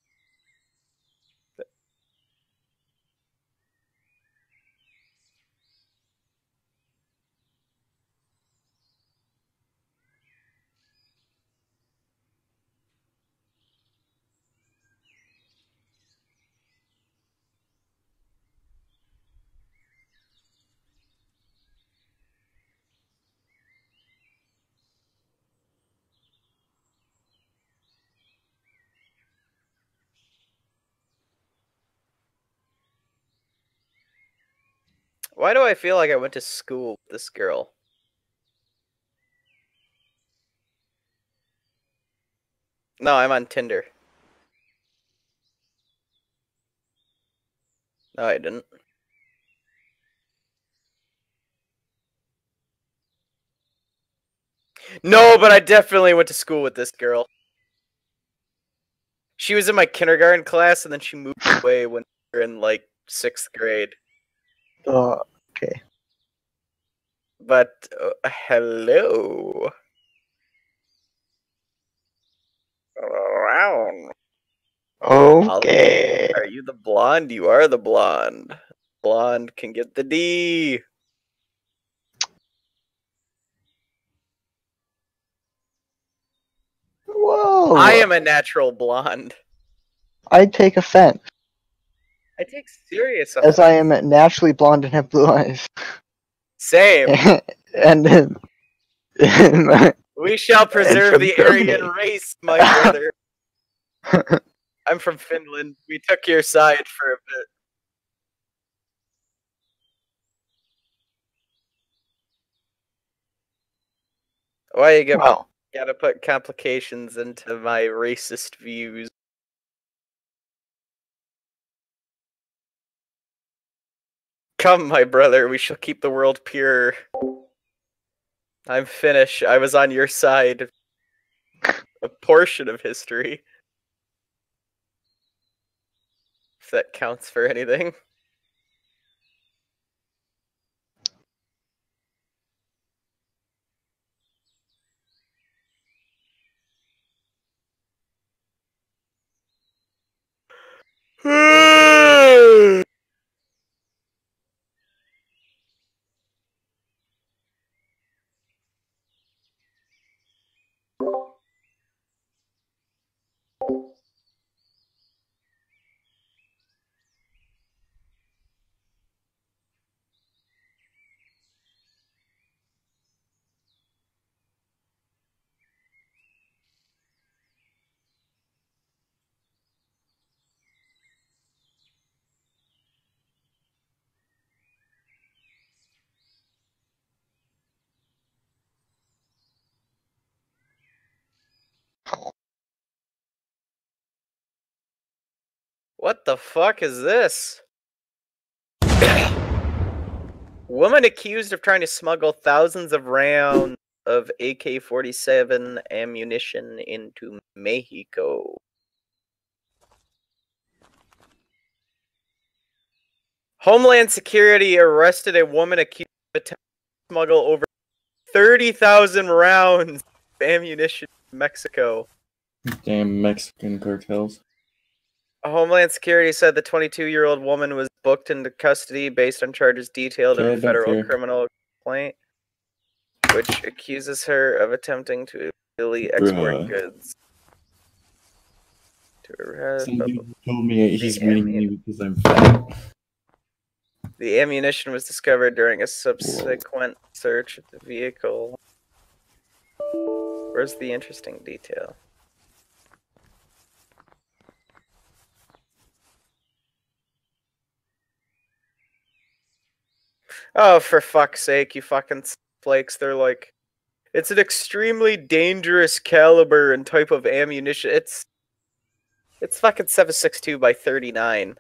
Why do I feel like I went to school with this girl? No, I'm on Tinder. No, I didn't. No, but I definitely went to school with this girl. She was in my kindergarten class, and then she moved away when we were in, like, sixth grade. Uh, okay. But, uh, hello. Around. Okay. Are you the blonde? You are the blonde. Blonde can get the D. Whoa. I am a natural blonde. I take offense, I take serious as I am naturally blonde and have blue eyes. Same. and um, We shall preserve from the Germany. Aryan race, my brother. I'm from Finland. We took your side for a bit. Why you get well, Gotta put complications into my racist views. Come, my brother, we shall keep the world pure. I'm Finnish. I was on your side. A portion of history. If that counts for anything. What the fuck is this? Woman accused of trying to smuggle thousands of rounds of A K forty-seven ammunition into Mexico. Homeland Security arrested a woman accused of attempting to smuggle over thirty thousand rounds of ammunition to Mexico. Damn Mexican cartels. Homeland Security said the twenty-two-year-old woman was booked into custody based on charges detailed in Okay, a don't federal care. criminal complaint, which accuses her of attempting to illegally export Bruh. goods. To arrest, Somebody told me he's The reading ammu- me because I'm fat. The ammunition was discovered during a subsequent search of the vehicle. Where's the interesting detail? Oh, for fuck's sake, you fucking flakes. They're like, it's an extremely dangerous caliber and type of ammunition. It's it's fucking seven six two by thirty-nine.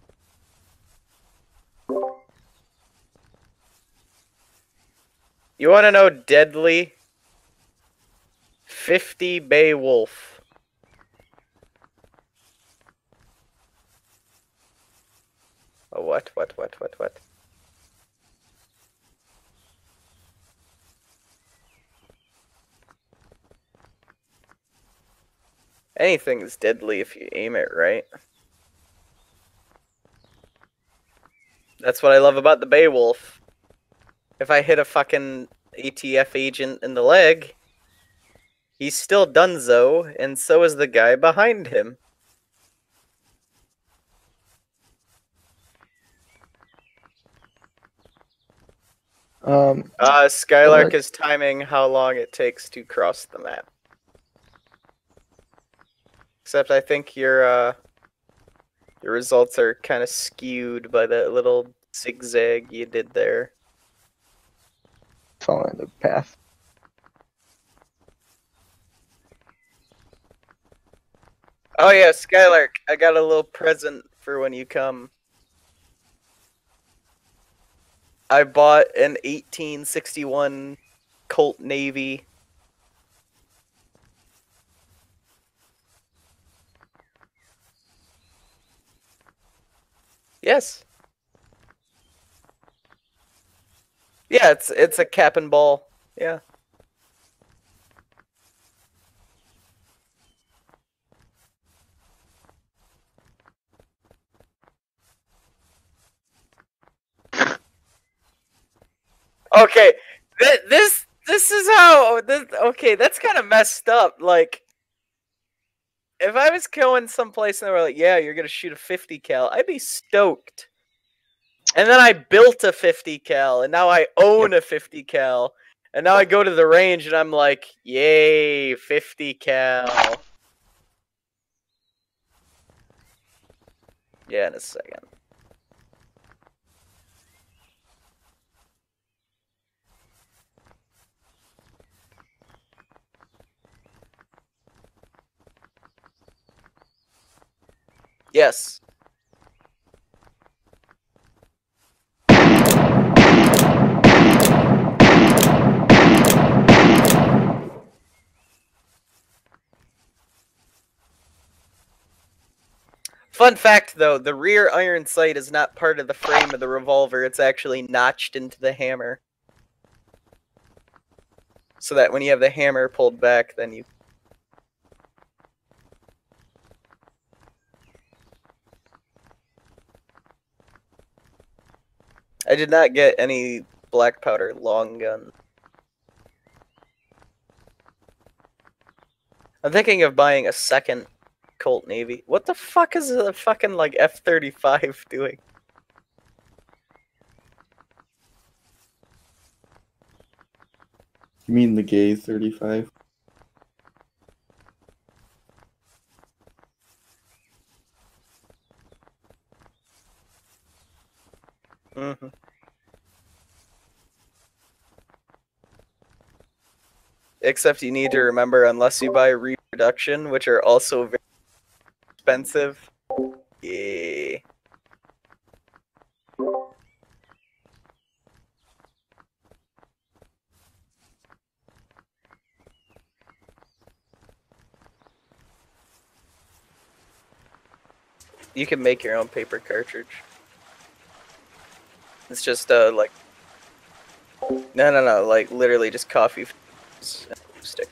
You want to know deadly? fifty Beowulf. Oh, what, what, what, what, what? Anything's deadly if you aim it right. That's what I love about the Beowulf. If I hit a fucking A T F agent in the leg, he's still donezo, and so is the guy behind him. Um, Uh, Skylark Uh, is timing how long it takes to cross the map. Except I think your, uh, your results are kind of skewed by that little zigzag you did there. following the path. Oh yeah, Skylark, I got a little present for when you come. I bought an eighteen sixty-one Colt Navy. Yes. Yeah, it's it's a cap and ball. Yeah. Okay, th this this is how this. Okay, that's kind of messed up. Like, if I was going someplace and they were like, "Yeah, you're gonna shoot a fifty cal," I'd be stoked. And then I built a fifty cal, and now I own a fifty cal, and now I go to the range and I'm like, "Yay, fifty cal!" Yeah, in a second. Yes. Fun fact, though, the rear iron sight is not part of the frame of the revolver. It's actually notched into the hammer. So that when you have the hammer pulled back, then you... I did not get any black powder long gun. I'm thinking of buying a second Colt Navy. What the fuck is a fucking, like, F thirty-five doing? You mean the gay thirty-five? Mm-hmm. Except you need to remember, unless you buy reproduction, which are also very expensive. Yeah. You can make your own paper cartridge. It's just uh like no no no like literally just coffee stick.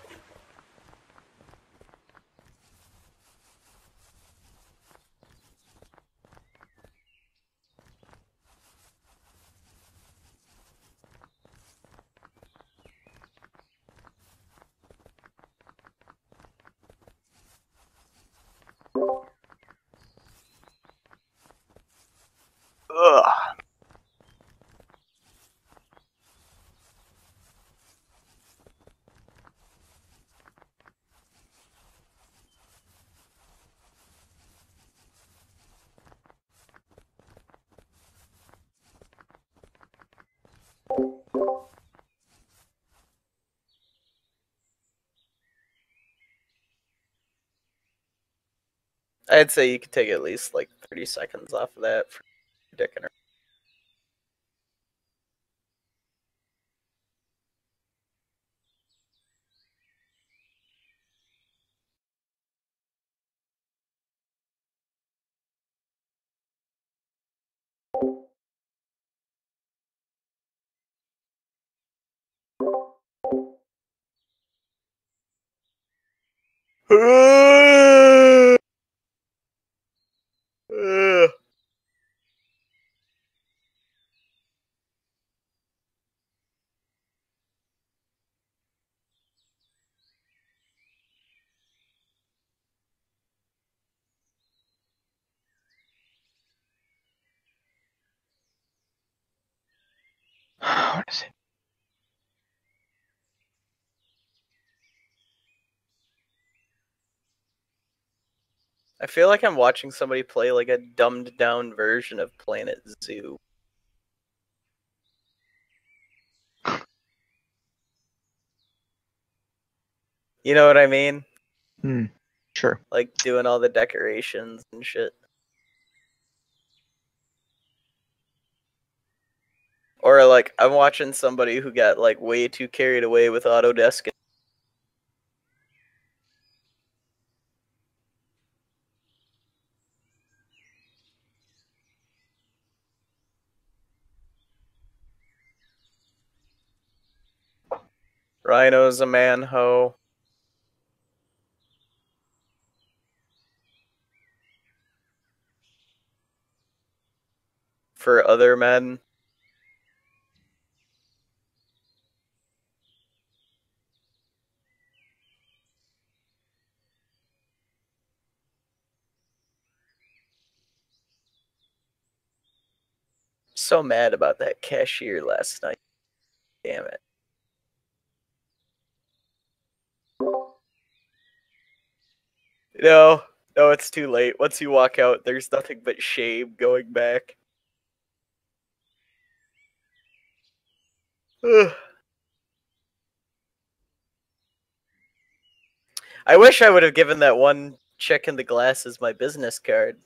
Ugh. I'd say you could take at least like thirty seconds off of that for dicking her. What is it? I feel like I'm watching somebody play like a dumbed down version of Planet Zoo. You know what I mean? Hmm. Sure. Like doing all the decorations and shit. Or like I'm watching somebody who got like way too carried away with Autodesk. Rhino's a man-ho. For other men. So mad about that cashier last night. Damn it. No, no, it's too late. Once you walk out, there's nothing but shame going back. Ugh. I wish I would have given that one check in the glass is my business card.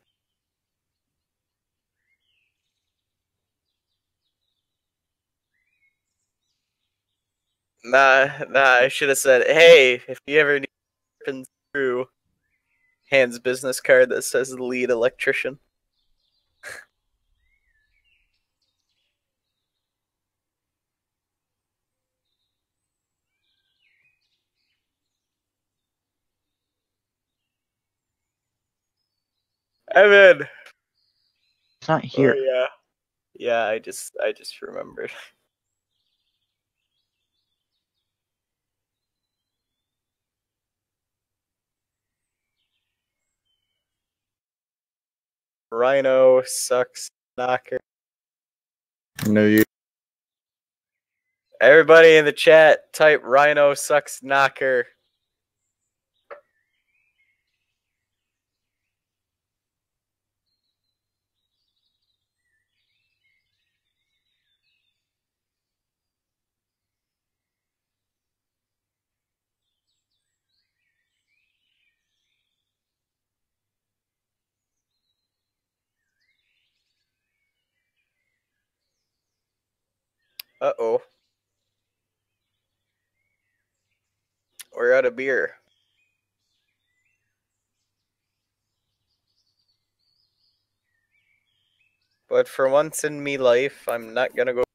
Nah, nah, I should have said, hey, if you ever need through, hands business card that says lead electrician. Evan! It's not here. Oh, yeah. Yeah, I just, I just remembered. Rhino sucks knocker. No, you. Everybody in the chat, type Rhino sucks knocker. Uh-oh. We're out of beer. But for once in me life, I'm not gonna go.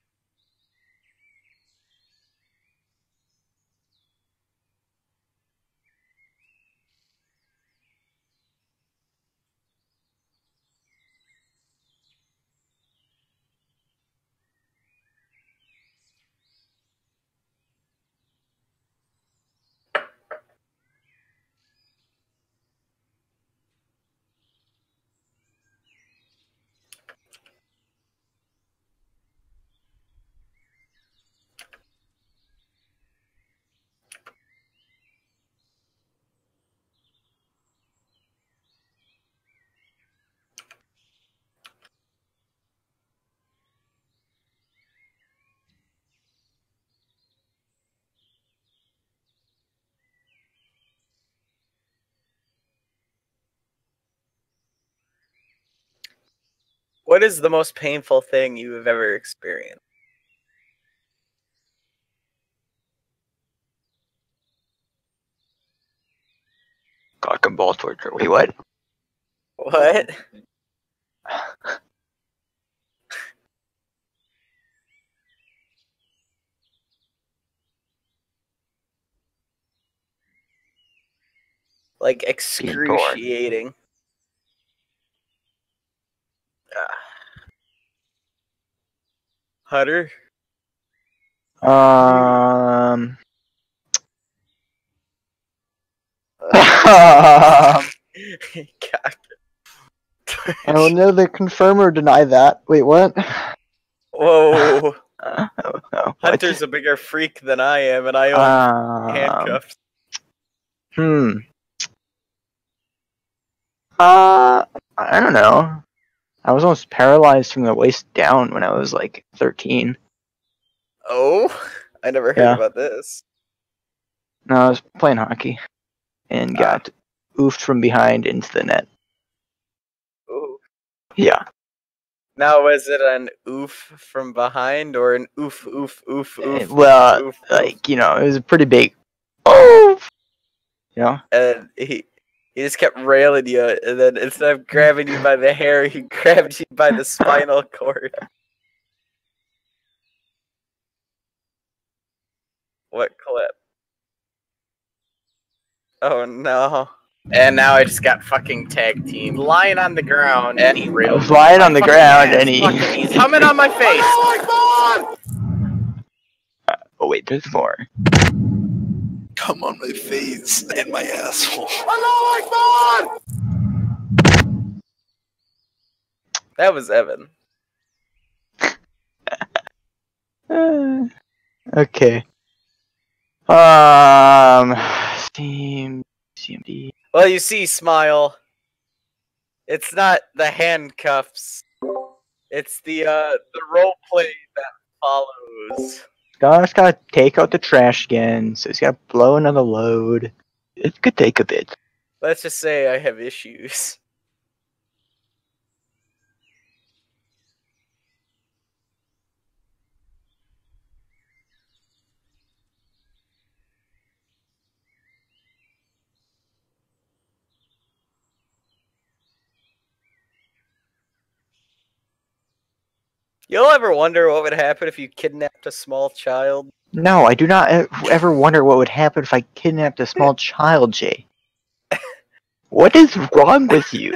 What is the most painful thing you have ever experienced? Cock and ball torture. Wait, what? What? Like excruciating. Ah. Hutter? Um. God. I will neither confirm or deny that. Wait, what? Whoa. Uh, oh, oh, what? Hunter's a bigger freak than I am, and I own Um, handcuffs. Hmm. Uh, I don't know. I was almost paralyzed from the waist down when I was like thirteen. Oh? I never heard Yeah. about this. No, I was playing hockey and got oofed from behind into the net. Ooh. Yeah. Now, was it an oof from behind or an oof, oof, oof, oof? Well, oof, like, oof? you know, it was a pretty big oof. You know? And he, he just kept railing you, and then instead of grabbing you by the hair, he grabbed you by the spinal cord. What clip? Oh no. And now I just got fucking tag team lying on the ground, and he I railed was lying my on the fucking ground ass. and he... Fucking- he's coming on my face. Uh, oh wait, there's more. Come on my face and my asshole. That was Evan. Uh, okay. Um, Steam, C M D. Well, you see, Smile. It's not the handcuffs. It's the uh the role play that follows. Scar's gotta take out the trash again, so he's gotta blow another load. It could take a bit. Let's just say I have issues. You'll ever wonder what would happen if you kidnapped a small child? No, I do not e- ever wonder what would happen if I kidnapped a small child, Jay. What is wrong with you?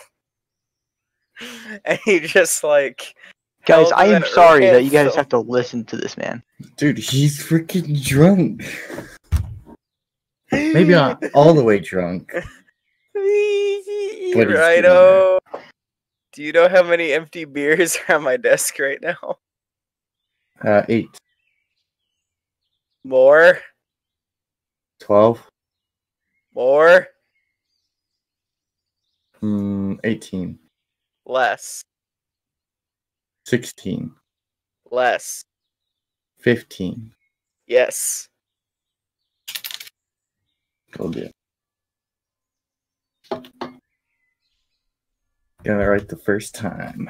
And you just like... Guys, held I him am at sorry that you guys ransom. have to listen to this man. Dude, he's freaking drunk. Maybe not all the way drunk. But he's Righto. Do you know how many empty beers are on my desk right now? Uh, eight. More? Twelve. More? Mm, eighteen. Less. Sixteen. Less. Fifteen. Yes. Told you. Got it right the first time.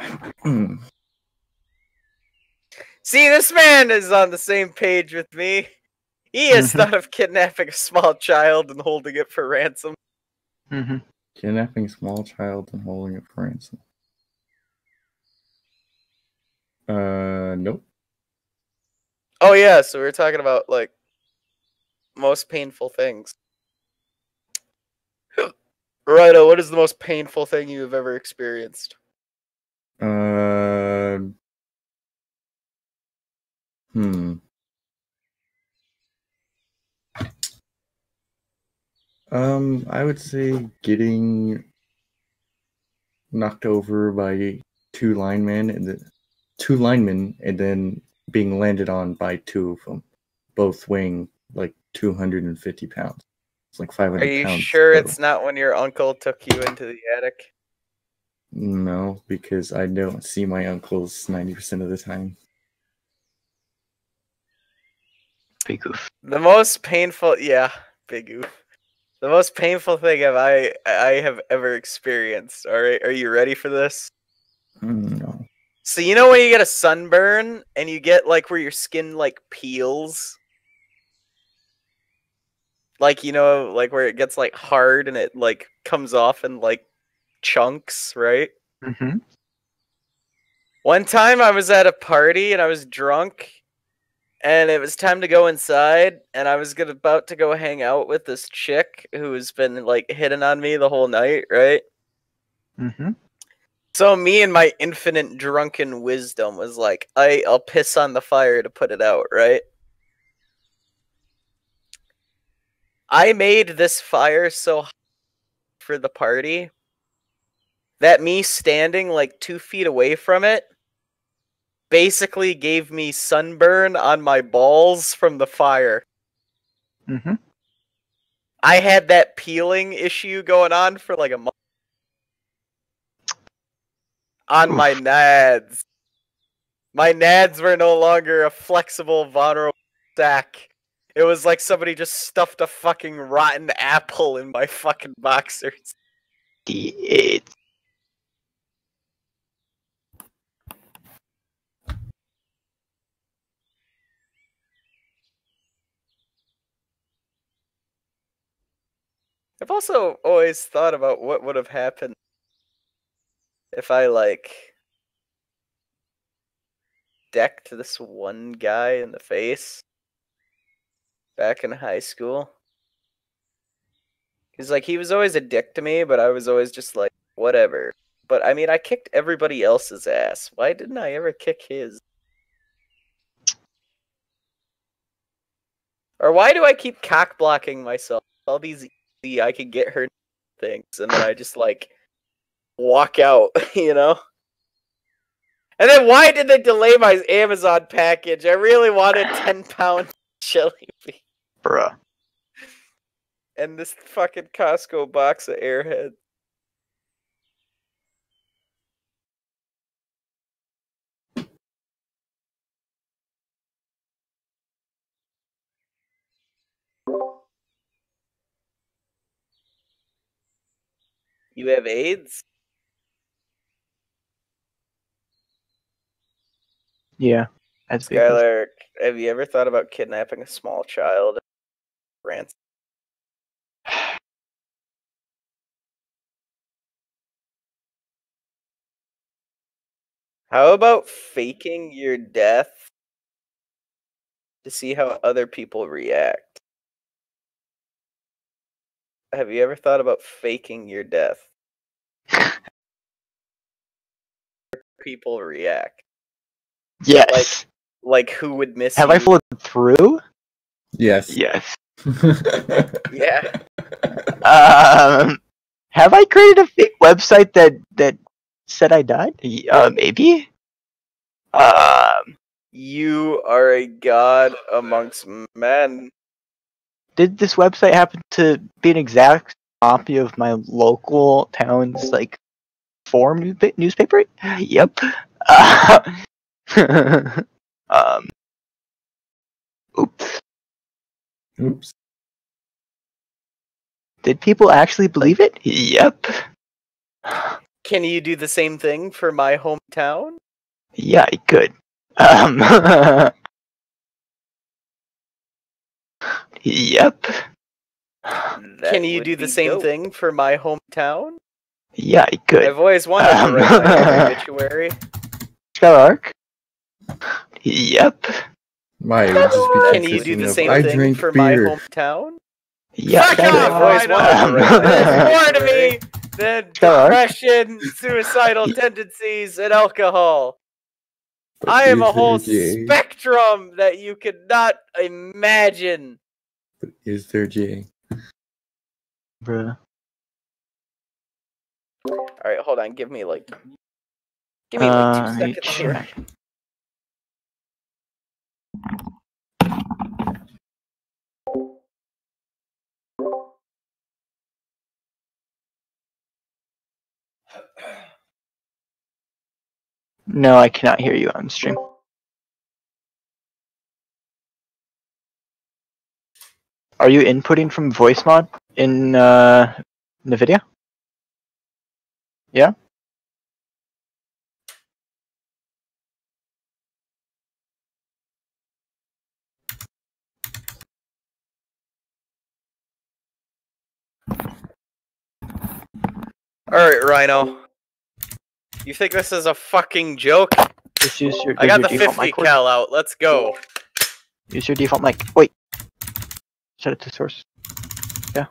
See, this man is on the same page with me. He has Mhm. thought of kidnapping a small child and holding it for ransom. Mm-hmm. Kidnapping a small child and holding it for ransom. Uh, nope. Oh yeah, so we were talking about like most painful things. Righto, what is the most painful thing you have ever experienced? Uh, hmm. Um, I would say getting knocked over by two linemen and the two linemen, and then being landed on by two of them, both weighing like two hundred and fifty pounds. It's like five Are hundred you pounds. sure total. it's not when your uncle took you into the attic? No, because I don't see my uncles ninety percent of the time. Big goof. The most painful, yeah, big oof. The most painful thing have I I have ever experienced. All right, are you ready for this? Mm, no. So you know when you get a sunburn and you get like where your skin like peels, like you know, like where it gets like hard and it like comes off in like chunks, right? Mm-hmm. One time I was at a party and I was drunk and it was time to go inside and I was gonna, about to go hang out with this chick who's been like hitting on me the whole night, right? Mm-hmm. So me and my infinite drunken wisdom was like, I, I'll piss on the fire to put it out, right? I made this fire so hot for the party that me standing like two feet away from it basically gave me sunburn on my balls from the fire. Mm-hmm. I had that peeling issue going on for like a month. On Oof. my nads. My nads were no longer a flexible, vulnerable sack. It was like somebody just stuffed a fucking rotten apple in my fucking boxers. It. I've also always thought about what would have happened if I, like, decked this one guy in the face back in high school. Because, like, he was always a dick to me, but I was always just like, whatever. But, I mean, I kicked everybody else's ass. Why didn't I ever kick his? Or why do I keep cock blocking myself? All these easy, I could get her things, and then I just, like, walk out, you know? And then why did they delay my Amazon package? I really wanted ten pound chili beans. Bruh. And this fucking Costco box of Airheads. You have AIDS? Yeah. That's big. Skylar, have you ever thought about kidnapping a small child? Ransom. How about faking your death to see how other people react? Have you ever thought about faking your death? People react. Yes. Like, like who would miss Have you? I followed through? Yes. Yes. Yeah. Um, have I created a fake website that that said I died? Y- Uh, maybe. Um, You are a god amongst men. did this website happen to be an exact copy of my local town's like forum new- newspaper? Yep. Uh, um. Oops. Oops. Did people actually believe it? Yep. Can you do the same thing for my hometown? Yeah, I could. Um. Yep. That Can you do the same dope. thing for my hometown? Yeah, I could. I've always wanted to write my own obituary. Skylark? Yep. My, it would just be Can you do the same I thing drink for beer. my hometown? Yeah, Fuck off! I've always wanted to write There's more to me than depression, suicidal tendencies, and alcohol. But I am is a whole there J? spectrum that you could not imagine. But is there J? Bruh. Alright, hold on. Give me like... Give me like two Uh, seconds here. No, I cannot hear you on stream. Are you inputting from voice mod in uh, NVIDIA? Yeah? Alright, Rhino. You think this is a fucking joke? Just use your, I got your the default fifty mic cord. cal out. Let's go. Use your default mic. Wait. Set it to source. Yeah.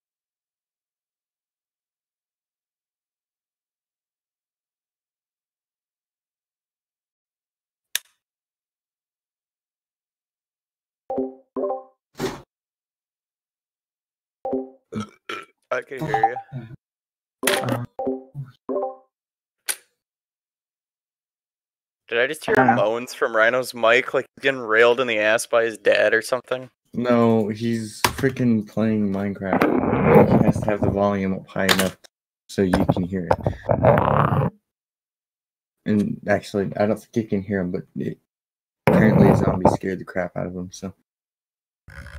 I can hear you. Uh, Did I just hear I don't know. moans from Rhino's mic like he's getting railed in the ass by his dad or something? No, he's freaking playing Minecraft. He has to have the volume up high enough so you can hear it. And actually, I don't think you can hear him, but it, apparently a zombie scared the crap out of him, so.